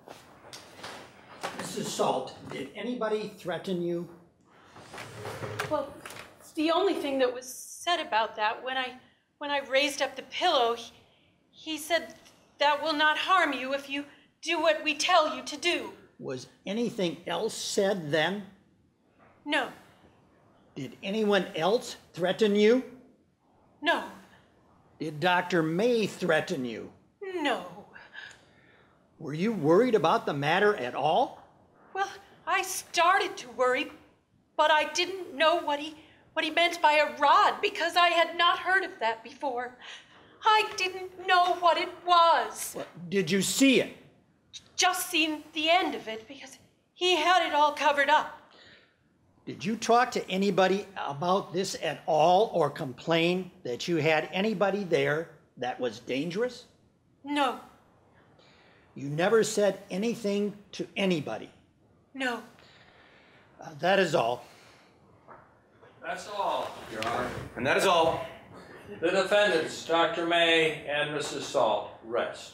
[SPEAKER 13] Missus Salt, did anybody threaten you?
[SPEAKER 16] Well, the only thing that was said about that, when I, when I raised up the pillow, he, he said, that will not harm you if you do what we tell you to do.
[SPEAKER 13] Was anything else said then?
[SPEAKER 16] No.
[SPEAKER 13] Did anyone else threaten you?
[SPEAKER 16] No.
[SPEAKER 13] Did Doctor May threaten you?
[SPEAKER 16] No.
[SPEAKER 13] Were you worried about the matter at all?
[SPEAKER 16] Well, I started to worry, but I didn't know what he, what he meant by a rod because I had not heard of that before. I didn't know what it was.
[SPEAKER 13] Well, did you see it?
[SPEAKER 16] Just seen the end of it because he had it all covered up.
[SPEAKER 13] Did you talk to anybody about this at all or complain that you had anybody there that was dangerous?
[SPEAKER 16] No.
[SPEAKER 13] You never said anything to anybody?
[SPEAKER 16] No.
[SPEAKER 13] Uh, that is all.
[SPEAKER 15] That's all, Your Honor.
[SPEAKER 11] And that is all.
[SPEAKER 15] The defendants, Doctor May and Missus Salt, rest.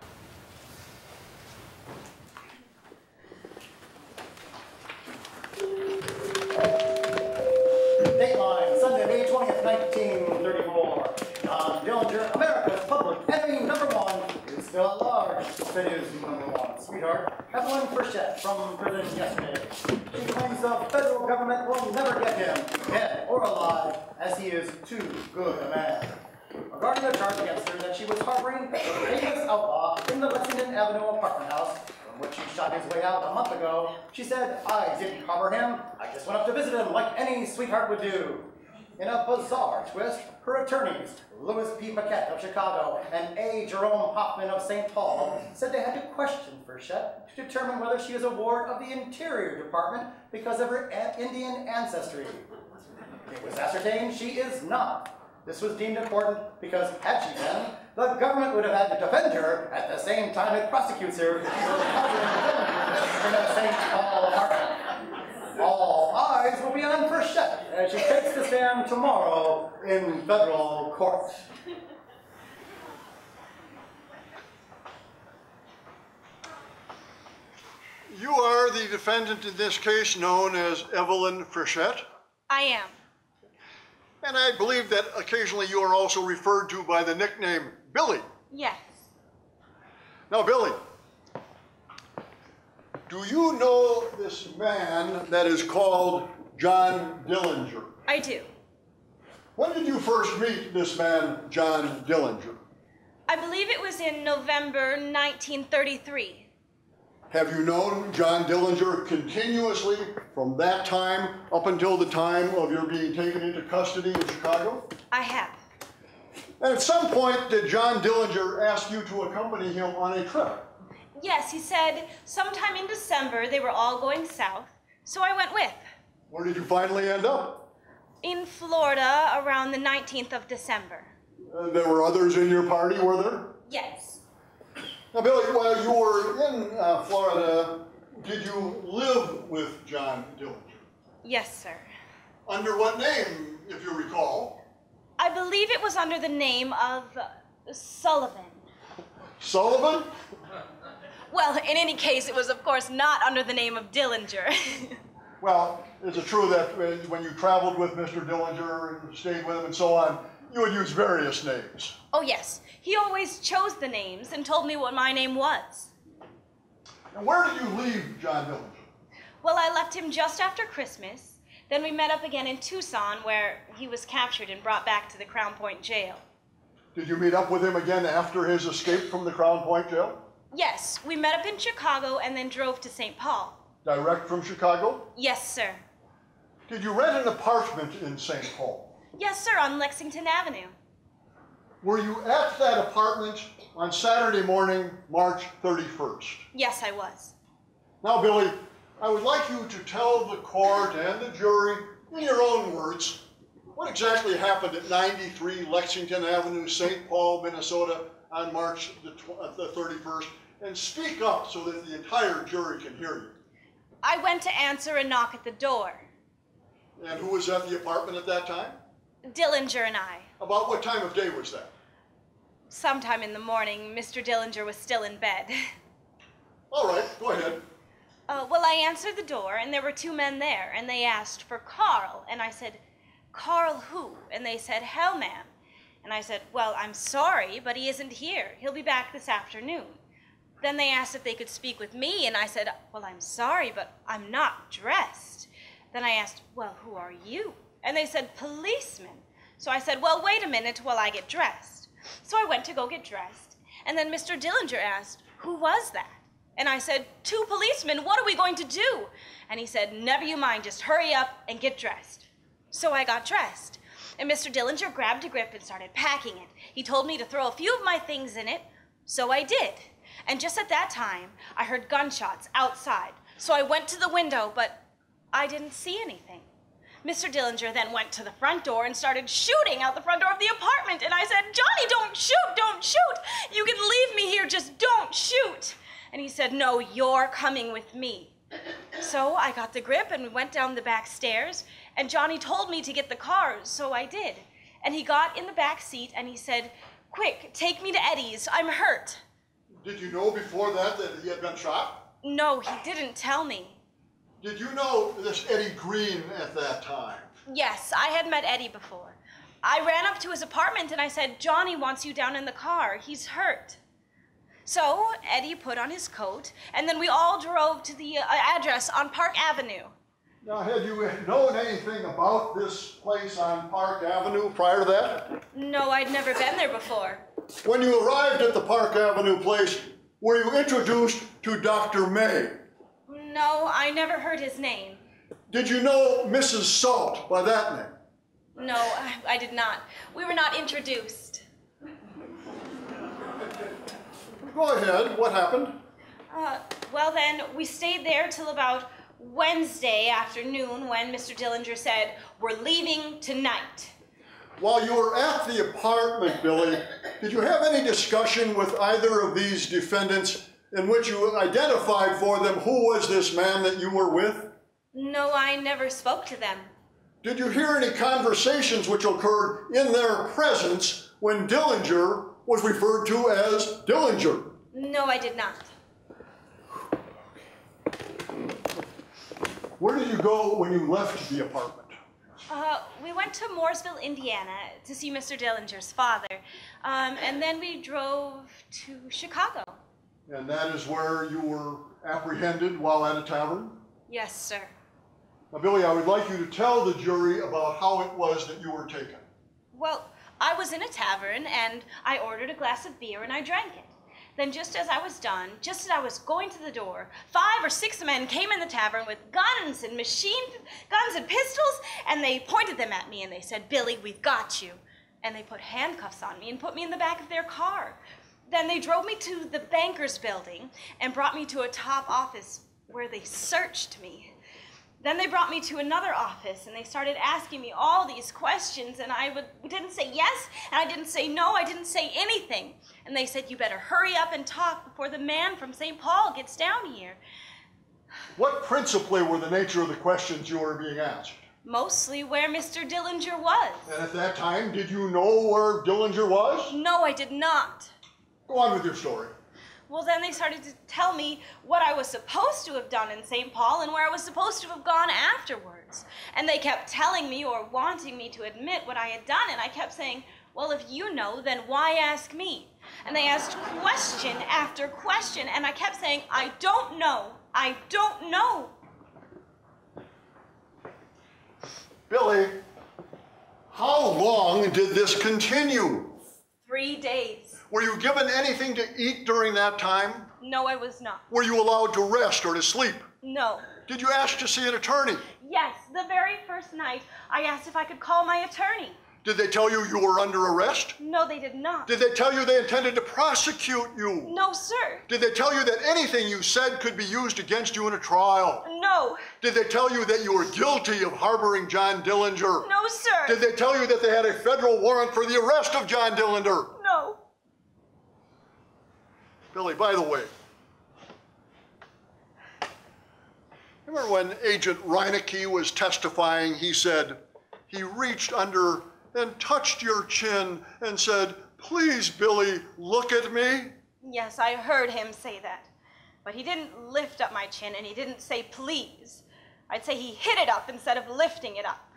[SPEAKER 1] Dateline, Sunday, May twentieth, nineteen thirty-four. John Dillinger, America's public enemy number one, is still at large. That is number one. Sweetheart, Evelyn Frechette from prison yesterday. She claims the federal government will never get him, dead or alive, as he is too good a man. Regarding a charge against her that she was harboring a famous outlaw in the Lexington Avenue apartment house, from which she shot on his way out a month ago, she said, I didn't harbor him, I just went up to visit him like any sweetheart would do. In a bizarre twist, her attorneys, Louis P. Frechette of Chicago and A. Jerome Hoffman of Saint Paul, said they had to question Frechette to determine whether she is a ward of the Interior Department because of her Indian ancestry. It was ascertained she is not. This was deemed important because had she been, the government would have had to defend her at the same time it prosecutes her for in a Saint Paul apartment. All eyes will be on Frechette as she takes the stand tomorrow in federal court.
[SPEAKER 14] You are the defendant in this case known as Evelyn Frechette?
[SPEAKER 16] I am.
[SPEAKER 14] And I believe that occasionally you are also referred to by the nickname Billie.
[SPEAKER 16] Yes.
[SPEAKER 14] Now, Billie, do you know this man that is called John Dillinger?
[SPEAKER 16] I do.
[SPEAKER 14] When did you first meet this man, John Dillinger?
[SPEAKER 16] I believe it was in November nineteen thirty-three.
[SPEAKER 14] Have you known John Dillinger continuously from that time up until the time of your being taken into custody in Chicago?
[SPEAKER 16] I have.
[SPEAKER 14] And at some point, did John Dillinger ask you to accompany him on a trip?
[SPEAKER 16] Yes, he said sometime in December they were all going south, so I went with.
[SPEAKER 14] Where did you finally end up?
[SPEAKER 16] In Florida around the nineteenth of December.
[SPEAKER 14] Uh, there were others in your party, were there?
[SPEAKER 16] Yes.
[SPEAKER 14] Now, Billie, while you were in uh, Florida, did you live with John Dillinger?
[SPEAKER 16] Yes, sir.
[SPEAKER 14] Under what name, if you recall?
[SPEAKER 16] I believe it was under the name of Sullivan.
[SPEAKER 14] Sullivan?
[SPEAKER 16] Well, in any case, it was, of course, not under the name of Dillinger.
[SPEAKER 14] Well, is it true that when you traveled with Mister Dillinger and stayed with him and so on, you would use various names?
[SPEAKER 16] Oh, yes. He always chose the names and told me what my name was.
[SPEAKER 14] And where did you leave John Dillinger?
[SPEAKER 16] Well, I left him just after Christmas. Then we met up again in Tucson, where he was captured and brought back to the Crown Point jail.
[SPEAKER 14] Did you meet up with him again after his escape from the Crown Point jail?
[SPEAKER 16] Yes, we met up in Chicago and then drove to Saint Paul.
[SPEAKER 14] Direct from Chicago?
[SPEAKER 16] Yes, sir.
[SPEAKER 14] Did you rent an apartment in Saint Paul?
[SPEAKER 16] Yes, sir, on Lexington Avenue.
[SPEAKER 14] Were you at that apartment on Saturday morning, March thirty-first?
[SPEAKER 16] Yes, I was.
[SPEAKER 14] Now, Billie, I would like you to tell the court and the jury, in your own words, what exactly happened at ninety-three Lexington Avenue, Saint Paul, Minnesota, on March the thirty-first, and speak up so that the entire jury can hear you.
[SPEAKER 16] I went to answer a knock at the door.
[SPEAKER 14] And who was at the apartment at that time?
[SPEAKER 16] Dillinger and I.
[SPEAKER 14] About what time of day was that?
[SPEAKER 16] Sometime in the morning. Mister Dillinger was still in bed.
[SPEAKER 14] All right, go ahead.
[SPEAKER 16] Uh, well, I answered the door, and there were two men there, and they asked for Carl, and I said, Carl who? And they said, Hellman. And I said, well, I'm sorry, but he isn't here. He'll be back this afternoon. Then they asked if they could speak with me, and I said, well, I'm sorry, but I'm not dressed. Then I asked, well, who are you? And they said, policeman. So I said, well, wait a minute while I get dressed. So I went to go get dressed, and then Mister Dillinger asked, who was that? And I said, two policemen, what are we going to do? And he said, never you mind, just hurry up and get dressed. So I got dressed, and Mister Dillinger grabbed a grip and started packing it. He told me to throw a few of my things in it, so I did. And just at that time, I heard gunshots outside. So I went to the window, but I didn't see anything. Mister Dillinger then went to the front door and started shooting out the front door of the apartment. And I said, Johnny, don't shoot, don't shoot. You can leave me here, just don't shoot. And he said, no, you're coming with me. So I got the grip and we went down the back stairs. And Johnny told me to get the car, so I did. And he got in the back seat and he said, quick, take me to Eddie's, I'm hurt.
[SPEAKER 14] Did you know before that that he had been shot?
[SPEAKER 16] No, he didn't tell me.
[SPEAKER 14] Did you know this Eddie Green at that time?
[SPEAKER 16] Yes, I had met Eddie before. I ran up to his apartment and I said, Johnny wants you down in the car. He's hurt. So Eddie put on his coat, and then we all drove to the uh, address on Park Avenue.
[SPEAKER 14] Now, had you known anything about this place on Park Avenue prior to that?
[SPEAKER 16] No, I'd never been there before.
[SPEAKER 14] When you arrived at the Park Avenue place, Were you introduced to Doctor May?
[SPEAKER 4] No, I never heard his name.
[SPEAKER 14] Did you know Missus Salt by that name?
[SPEAKER 4] No, I, I did not. We were not introduced.
[SPEAKER 14] Go ahead, what happened?
[SPEAKER 4] Uh, well then, we stayed there till about Wednesday afternoon when Mister Dillinger said, "We're leaving tonight."
[SPEAKER 14] While you were at the apartment, Billie, did you have any discussion with either of these defendants in which you identified for them who was this man that you were with?
[SPEAKER 4] No, I never spoke to them.
[SPEAKER 14] Did you hear any conversations which occurred in their presence when Dillinger was referred to as Dillinger?
[SPEAKER 4] No, I did not.
[SPEAKER 14] Where did you go when you left the apartment?
[SPEAKER 4] Uh, we went to Mooresville, Indiana to see Mister Dillinger's father. Um, and then we drove to Chicago.
[SPEAKER 14] And that is where you were apprehended while at a tavern?
[SPEAKER 4] Yes, sir.
[SPEAKER 14] Now, Billie, I would like you to tell the jury about how it was that you were taken.
[SPEAKER 4] Well, I was in a tavern and I ordered a glass of beer and I drank it. Then just as I was done, just as I was going to the door, five or six men came in the tavern with guns and machine guns and pistols, and they pointed them at me and they said, "Billie, we've got you." And they put handcuffs on me and put me in the back of their car. Then they drove me to the banker's building and brought me to a top office where they searched me. Then they brought me to another office and they started asking me all these questions, and I would, didn't say yes, and I didn't say no, I didn't say anything. And they said, "You better hurry up and talk before the man from Saint Paul gets down here."
[SPEAKER 14] What principally were the nature of the questions you were being asked?
[SPEAKER 4] Mostly where Mister Dillinger was.
[SPEAKER 14] And at that time, did you know where Dillinger was?
[SPEAKER 4] No, I did not.
[SPEAKER 14] Go on with your story.
[SPEAKER 4] Well, then they started to tell me what I was supposed to have done in Saint Paul and where I was supposed to have gone afterwards. And they kept telling me or wanting me to admit what I had done, and I kept saying, "Well, if you know, then why ask me?" And they asked question after question, and I kept saying, "I don't know, I don't know."
[SPEAKER 14] Billie, how long did this continue?
[SPEAKER 4] Three days.
[SPEAKER 14] Were you given anything to eat during that time?
[SPEAKER 4] No, I was not.
[SPEAKER 14] Were you allowed to rest or to sleep?
[SPEAKER 4] No.
[SPEAKER 14] Did you ask to see an attorney?
[SPEAKER 4] Yes, the very first night, I asked if I could call my attorney.
[SPEAKER 14] Did they tell you you were under arrest?
[SPEAKER 4] No, they did not.
[SPEAKER 14] Did they tell you they intended to prosecute you?
[SPEAKER 4] No, sir.
[SPEAKER 14] Did they tell you that anything you said could be used against you in a trial?
[SPEAKER 4] No.
[SPEAKER 14] Did they tell you that you were guilty of harboring John Dillinger?
[SPEAKER 4] No, sir.
[SPEAKER 14] Did they tell you that they had a federal warrant for the arrest of John Dillinger?
[SPEAKER 4] No.
[SPEAKER 14] Billie, by the way, remember when Agent Reinecke was testifying, he said, he reached under and touched your chin and said, "Please, Billie, look at me"?
[SPEAKER 4] Yes, I heard him say that. But he didn't lift up my chin and he didn't say please. I'd say he hit it up instead of lifting it up.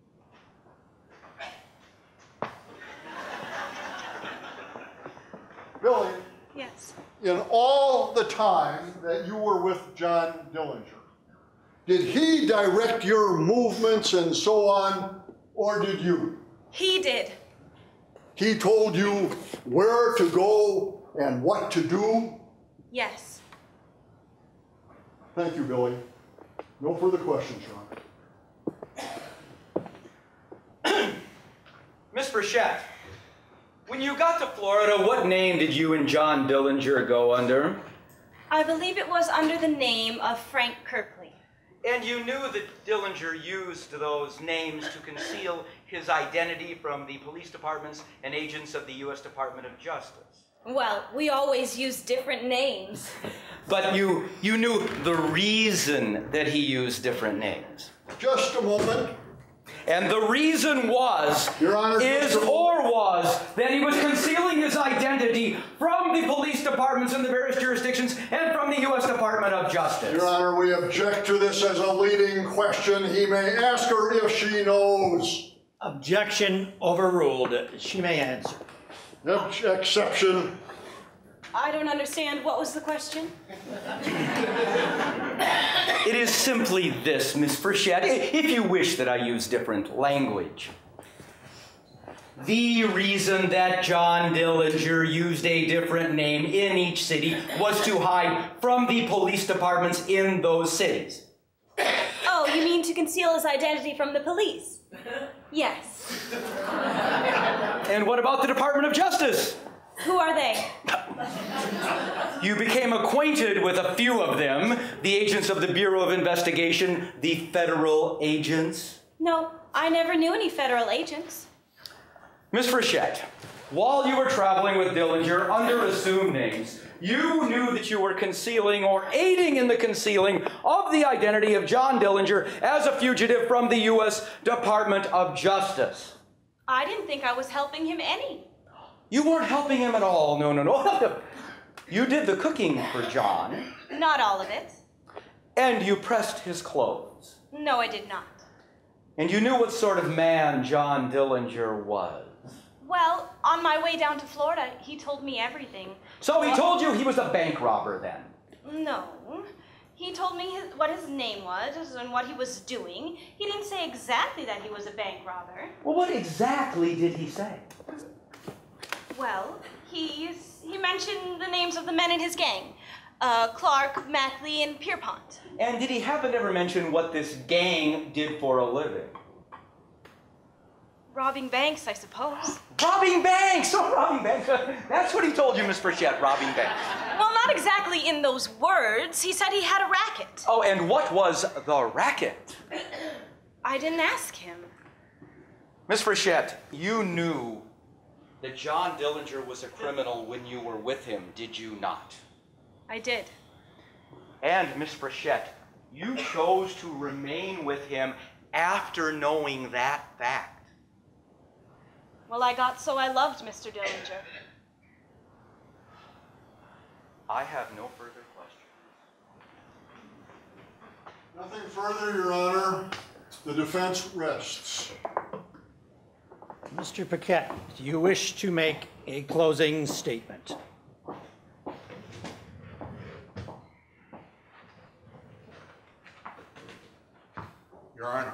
[SPEAKER 14] Billie,
[SPEAKER 4] Yes.
[SPEAKER 14] in all the time that you were with John Dillinger, did he direct your movements and so on, or did you?
[SPEAKER 4] He did.
[SPEAKER 14] He told you where to go and what to do?
[SPEAKER 4] Yes.
[SPEAKER 14] Thank you, Billie. No further questions, Sean.
[SPEAKER 11] Miss Frechette, when you got to Florida, what name did you and John Dillinger go under?
[SPEAKER 4] I believe it was under the name of Frank Kirkley.
[SPEAKER 11] And you knew that Dillinger used those names to conceal his identity from the police departments and agents of the U S Department of Justice.
[SPEAKER 4] Well, we always use different names.
[SPEAKER 11] But you, you knew the reason that he used different names.
[SPEAKER 14] Just a moment.
[SPEAKER 11] And the reason was,
[SPEAKER 14] Your Honor,
[SPEAKER 11] is or was, that he was concealing his identity from the police departments in the various jurisdictions and from the U S Department of Justice.
[SPEAKER 14] Your Honor, we object to this as a leading question. He may ask her if she knows.
[SPEAKER 13] Objection overruled. She may answer.
[SPEAKER 14] Exception.
[SPEAKER 4] I don't understand. What was the question?
[SPEAKER 11] It is simply this, Miss Frechette, if you wish that I use different language. The reason that John Dillinger used a different name in each city was to hide from the police departments in those cities.
[SPEAKER 4] Oh, you mean to conceal his identity from the police? Yes.
[SPEAKER 11] And what about the Department of Justice?
[SPEAKER 4] Who are they?
[SPEAKER 11] You became acquainted with a few of them, the agents of the Bureau of Investigation, the federal agents.
[SPEAKER 4] No, I never knew any federal agents.
[SPEAKER 11] Miss Frechette, while you were traveling with Dillinger under assumed names, you knew that you were concealing or aiding in the concealing of the identity of John Dillinger as a fugitive from the U S Department of Justice.
[SPEAKER 4] I didn't think I was helping him any.
[SPEAKER 11] You weren't helping him at all. No, no, no. You did the cooking for John.
[SPEAKER 4] Not all of it.
[SPEAKER 11] And you pressed his clothes.
[SPEAKER 4] No, I did not.
[SPEAKER 11] And you knew what sort of man John Dillinger was.
[SPEAKER 4] Well, on my way down to Florida, he told me everything.
[SPEAKER 11] So he told you he was a bank robber then?
[SPEAKER 4] No. He told me his, what his name was and what he was doing. He didn't say exactly that he was a bank robber.
[SPEAKER 11] Well, what exactly did he say?
[SPEAKER 4] Well, he, he mentioned the names of the men in his gang. Uh, Clark, Mackley, and Pierpont.
[SPEAKER 11] And did he happen to ever mention what this gang did for a living?
[SPEAKER 4] Robbing banks, I suppose.
[SPEAKER 11] Robbing banks! Oh, robbing banks. That's what he told you, Miss Frechette, robbing banks.
[SPEAKER 4] Well, not exactly in those words. He said he had a racket.
[SPEAKER 11] Oh, and what was the racket?
[SPEAKER 4] I didn't ask him.
[SPEAKER 11] Miss Frechette, you knew that John Dillinger was a criminal when you were with him, did you not?
[SPEAKER 4] I did.
[SPEAKER 11] And, Miss Frechette, you chose to remain with him after knowing that fact.
[SPEAKER 4] Well, I got so I loved Mister Dillinger.
[SPEAKER 11] I have no further questions.
[SPEAKER 14] Nothing further, Your Honor. The defense rests.
[SPEAKER 13] Mister Paquette, do you wish to make a closing statement?
[SPEAKER 17] Your Honor,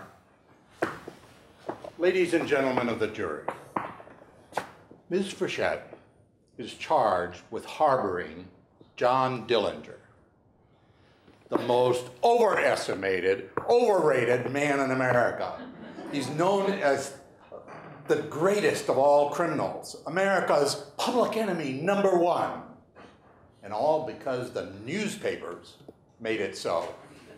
[SPEAKER 17] ladies and gentlemen of the jury, Miz Frechette is charged with harboring John Dillinger, the most overestimated, overrated man in America. He's known as the greatest of all criminals, America's public enemy number one, and all because the newspapers made it so.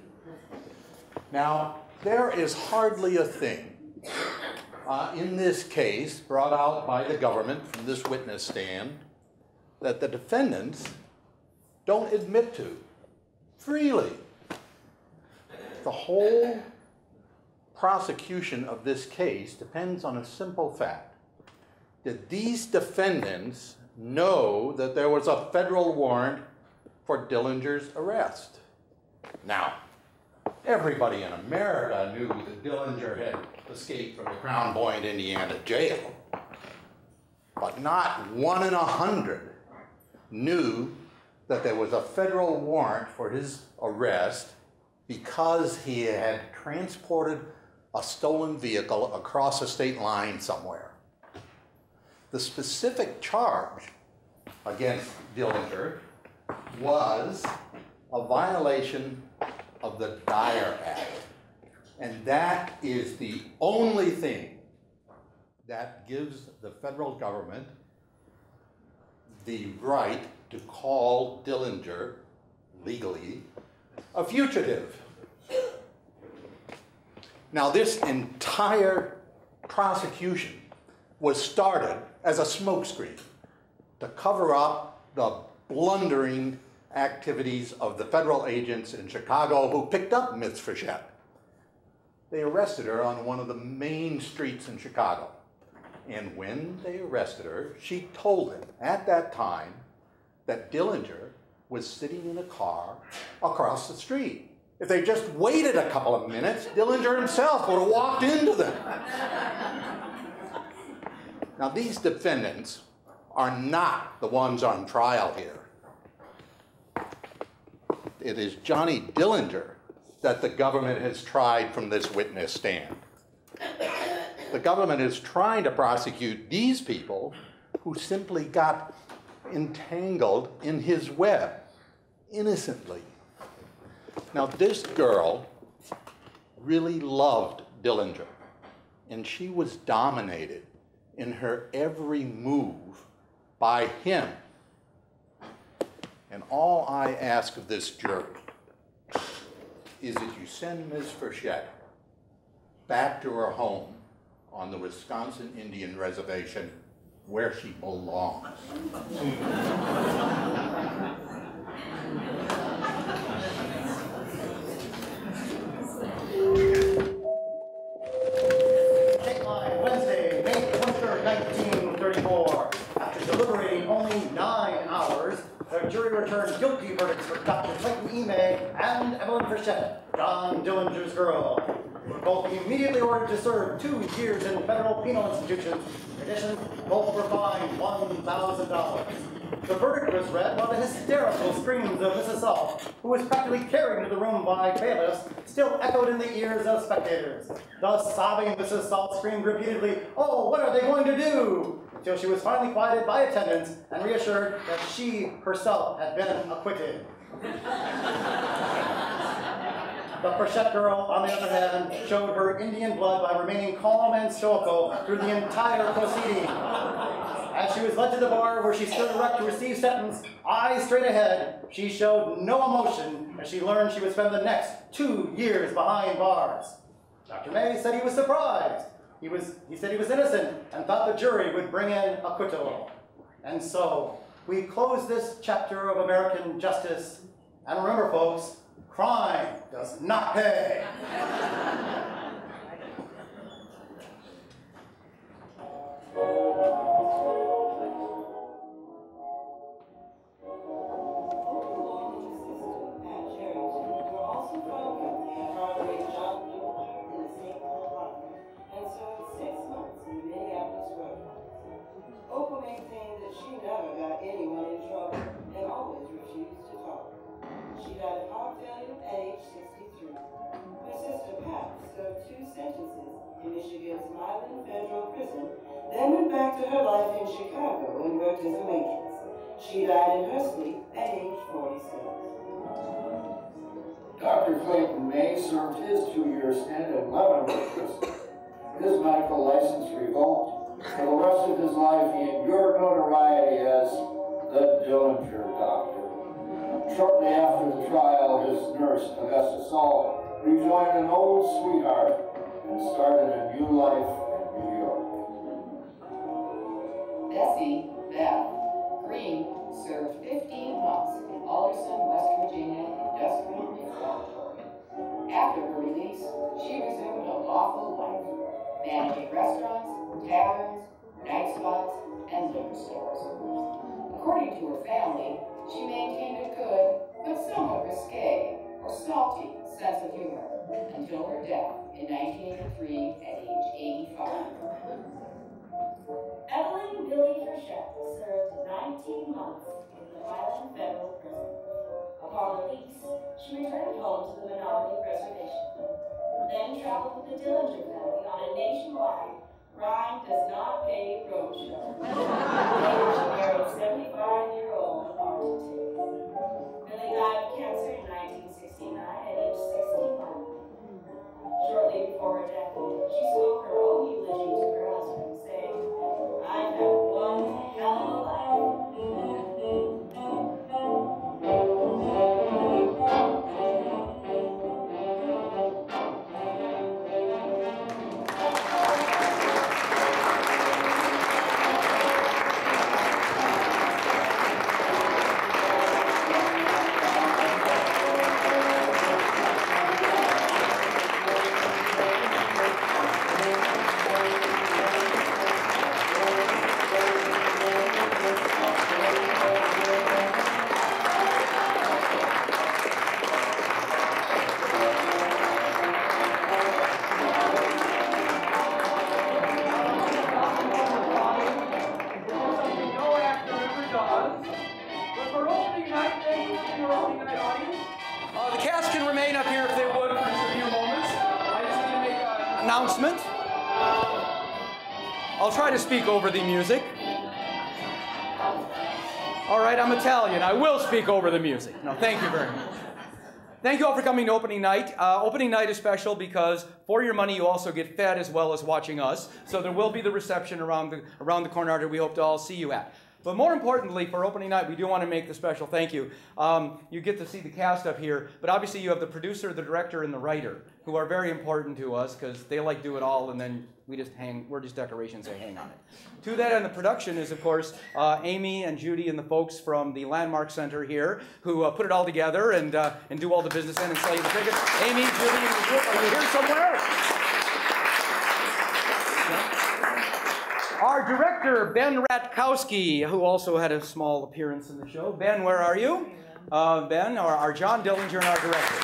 [SPEAKER 17] Now, there is hardly a thing uh, in this case brought out by the government from this witness stand that the defendants don't admit to freely. The whole prosecution of this case depends on a simple fact. Did these defendants know that there was a federal warrant for Dillinger's arrest? Now, everybody in America knew that Dillinger had escaped from the Crown Point, Indiana jail, but not one in a hundred knew that there was a federal warrant for his arrest because he had transported a stolen vehicle across a state line somewhere. The specific charge against Dillinger was a violation of the Dyer Act. And that is the only thing that gives the federal government the right to call Dillinger legally a fugitive. Now, this entire prosecution was started as a smokescreen to cover up the blundering activities of the federal agents in Chicago who picked up Miz Frechette. They arrested her on one of the main streets in Chicago. And when they arrested her, she told them at that time that Dillinger was sitting in a car across the street. If they just waited a couple of minutes, Dillinger himself would have walked into them. Now, these defendants are not the ones on trial here. It is Johnny Dillinger that the government has tried from this witness stand. the government is trying to prosecute these people who simply got entangled in his web innocently. Now, this girl really loved Dillinger, and she was dominated in her every move by him. And all I ask of this jury is that you send Miz Frechette back to her home on the Wisconsin Indian Reservation where she belongs.
[SPEAKER 1] Dateline, Wednesday, May twenty-third, nineteen thirty-four. After deliberating only nine hours, the jury returned guilty verdicts for Doctor Clayton Ime and Evelyn Frechette, John Dillinger's girl. They were both immediately ordered to serve two years in federal penal institutions. In addition, both were fined one thousand dollars. The verdict was read while the hysterical screams of Missus Salt, who was practically carried into the room by bailiffs, still echoed in the ears of spectators. The sobbing Missus Salt screamed repeatedly, "Oh, what are they going to do?" until she was finally quieted by attendants and reassured that she herself had been acquitted. The Frechette girl, on the other hand, showed her Indian blood by remaining calm and stoical through the entire proceeding. As she was led to the bar where she stood erect to receive sentence, eyes straight ahead, she showed no emotion as she learned she would spend the next two years behind bars. Doctor May said he was surprised. He, was, he said he was innocent and thought the jury would bring in acquittal. And so, we close this chapter of American justice. And remember, folks, crime does not pay.
[SPEAKER 2] Opal maintained that she never got anyone in trouble and always refused to talk. She died of heart failure at age sixty-three. Her sister Pat served two sentences in Michigan's Milan Federal Prison, then went back to her life in Chicago and worked as a waitress. She died in her sleep at age forty-six.
[SPEAKER 18] Doctor Clayton May served his two-year stint at Leavenworth Prison. His medical license revoked. For the rest of his life, he endured notoriety as the Dillinger Doctor. Shortly after the trial, his nurse, Augusta Salt, rejoined an old sweetheart and started a new life in New York.
[SPEAKER 5] Bessie Beth Green served fifteen months in Alderson, West Virginia Industrial Reformatory. After her release, she resumed a lawful life, managing restaurants, taverns, night spots, and liquor stores. According to her family, she maintained a good, but somewhat risque, or salty sense of humor, until her death in nineteen eighty-three at age eighty-five.
[SPEAKER 19] Evelyn Billie Frechette served nineteen months in the Milan Federal Prison. Upon release, she returned home to the Menominee Reservation, then traveled with the Dillinger family on a nationwide crime does not pay roadshow. Later, she married seventy-five-year-old Artie Tate. Billie died of cancer in nineteen sixty-nine at age sixty-one. Shortly before her death, she spoke her own eulogy to her husband, saying, "I've had one hell of a life."
[SPEAKER 11] Announcement. I'll try to speak over the music. All right, I'm Italian. I will speak over the music. No, thank you very much. Thank you all for coming to opening night. Uh, opening night is special because for your money you also get fed as well as watching us. So there will be the reception around the, around the corner that we hope to all see you at. But more importantly, for opening night, we do want to make the special thank you. Um, you get to see the cast up here, but obviously you have the producer, the director, and the writer, who are very important to us because they like do it all, and then we just hang, we're just decorations, they hang on it. To that end, the production is, of course, uh, Amy and Judy and the folks from the Landmark Center here who uh, put it all together and, uh, and do all the business end and sell you the tickets. Amy, Judy, and the group, are you here somewhere? Our director, Ben Ratkowski, who also had a small appearance in the show. Ben, where are you? Uh, Ben, our, our John Dillinger and our director.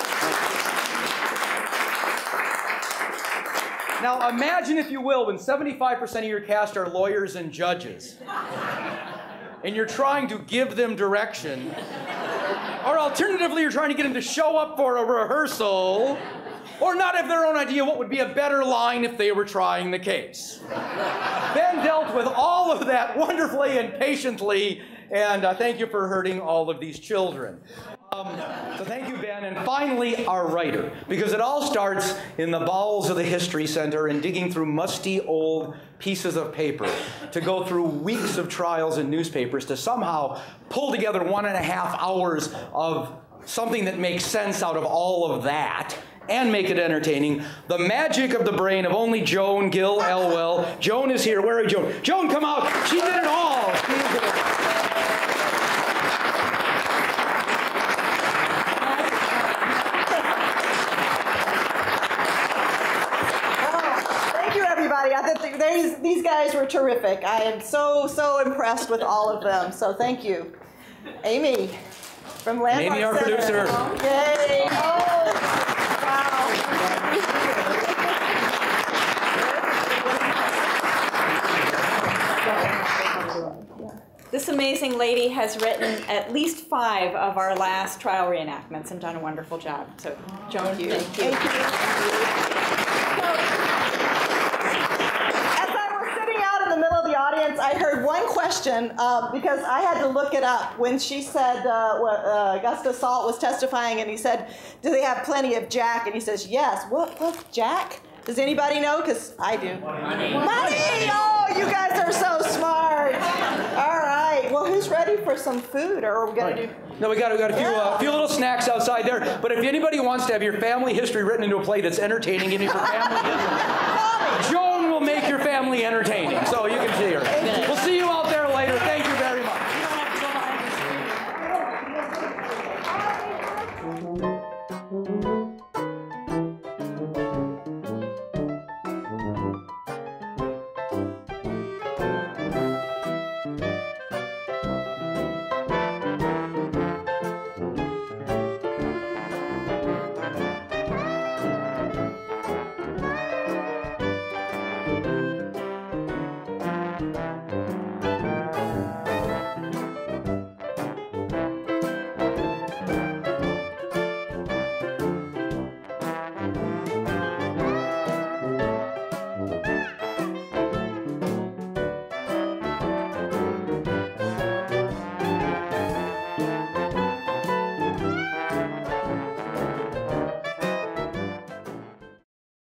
[SPEAKER 11] Now imagine, if you will, when seventy-five percent of your cast are lawyers and judges, and you're trying to give them direction, or alternatively you're trying to get them to show up for a rehearsal, or not have their own idea what would be a better line if they were trying the case. Ben dealt with all of that wonderfully and patiently, and uh, thank you for hurting all of these children. Um, so thank you, Ben. And finally, our writer, because it all starts in the bowels of the History Center and digging through musty old pieces of paper to go through weeks of trials in newspapers to somehow pull together one and a half hours of something that makes sense out of all of that and make it entertaining. The magic of the brain of only Joan Gill Elwell. Joan is here. Where are you, Joan? Joan, come out. She did it all. She did it all.
[SPEAKER 20] I think these, these guys were terrific. I am so, so impressed with all of them. So thank you. Amy from Landmark
[SPEAKER 11] Amy, our
[SPEAKER 20] Center.
[SPEAKER 11] producer.
[SPEAKER 20] Yay. Oh, wow.
[SPEAKER 3] This amazing lady has written at least five of our last trial reenactments and done a wonderful job. So, Joan, thank you. Thank you. Thank you.
[SPEAKER 20] I heard one question uh, because I had to look it up when she said uh, uh, Augusta Salt was testifying, and he said, "Do they have plenty of Jack?" And he says, "Yes." What? What's Jack? Does anybody know? Because I do. Money. Money. Oh, you guys are so smart. All right. Well, who's ready for some food, or are we gonna do?
[SPEAKER 11] No, we got, we got a few, uh, few little snacks outside there. But if anybody wants to have your family history written into a play that's entertaining, give me for family history. Joan will make your family entertaining, so you can see her. We'll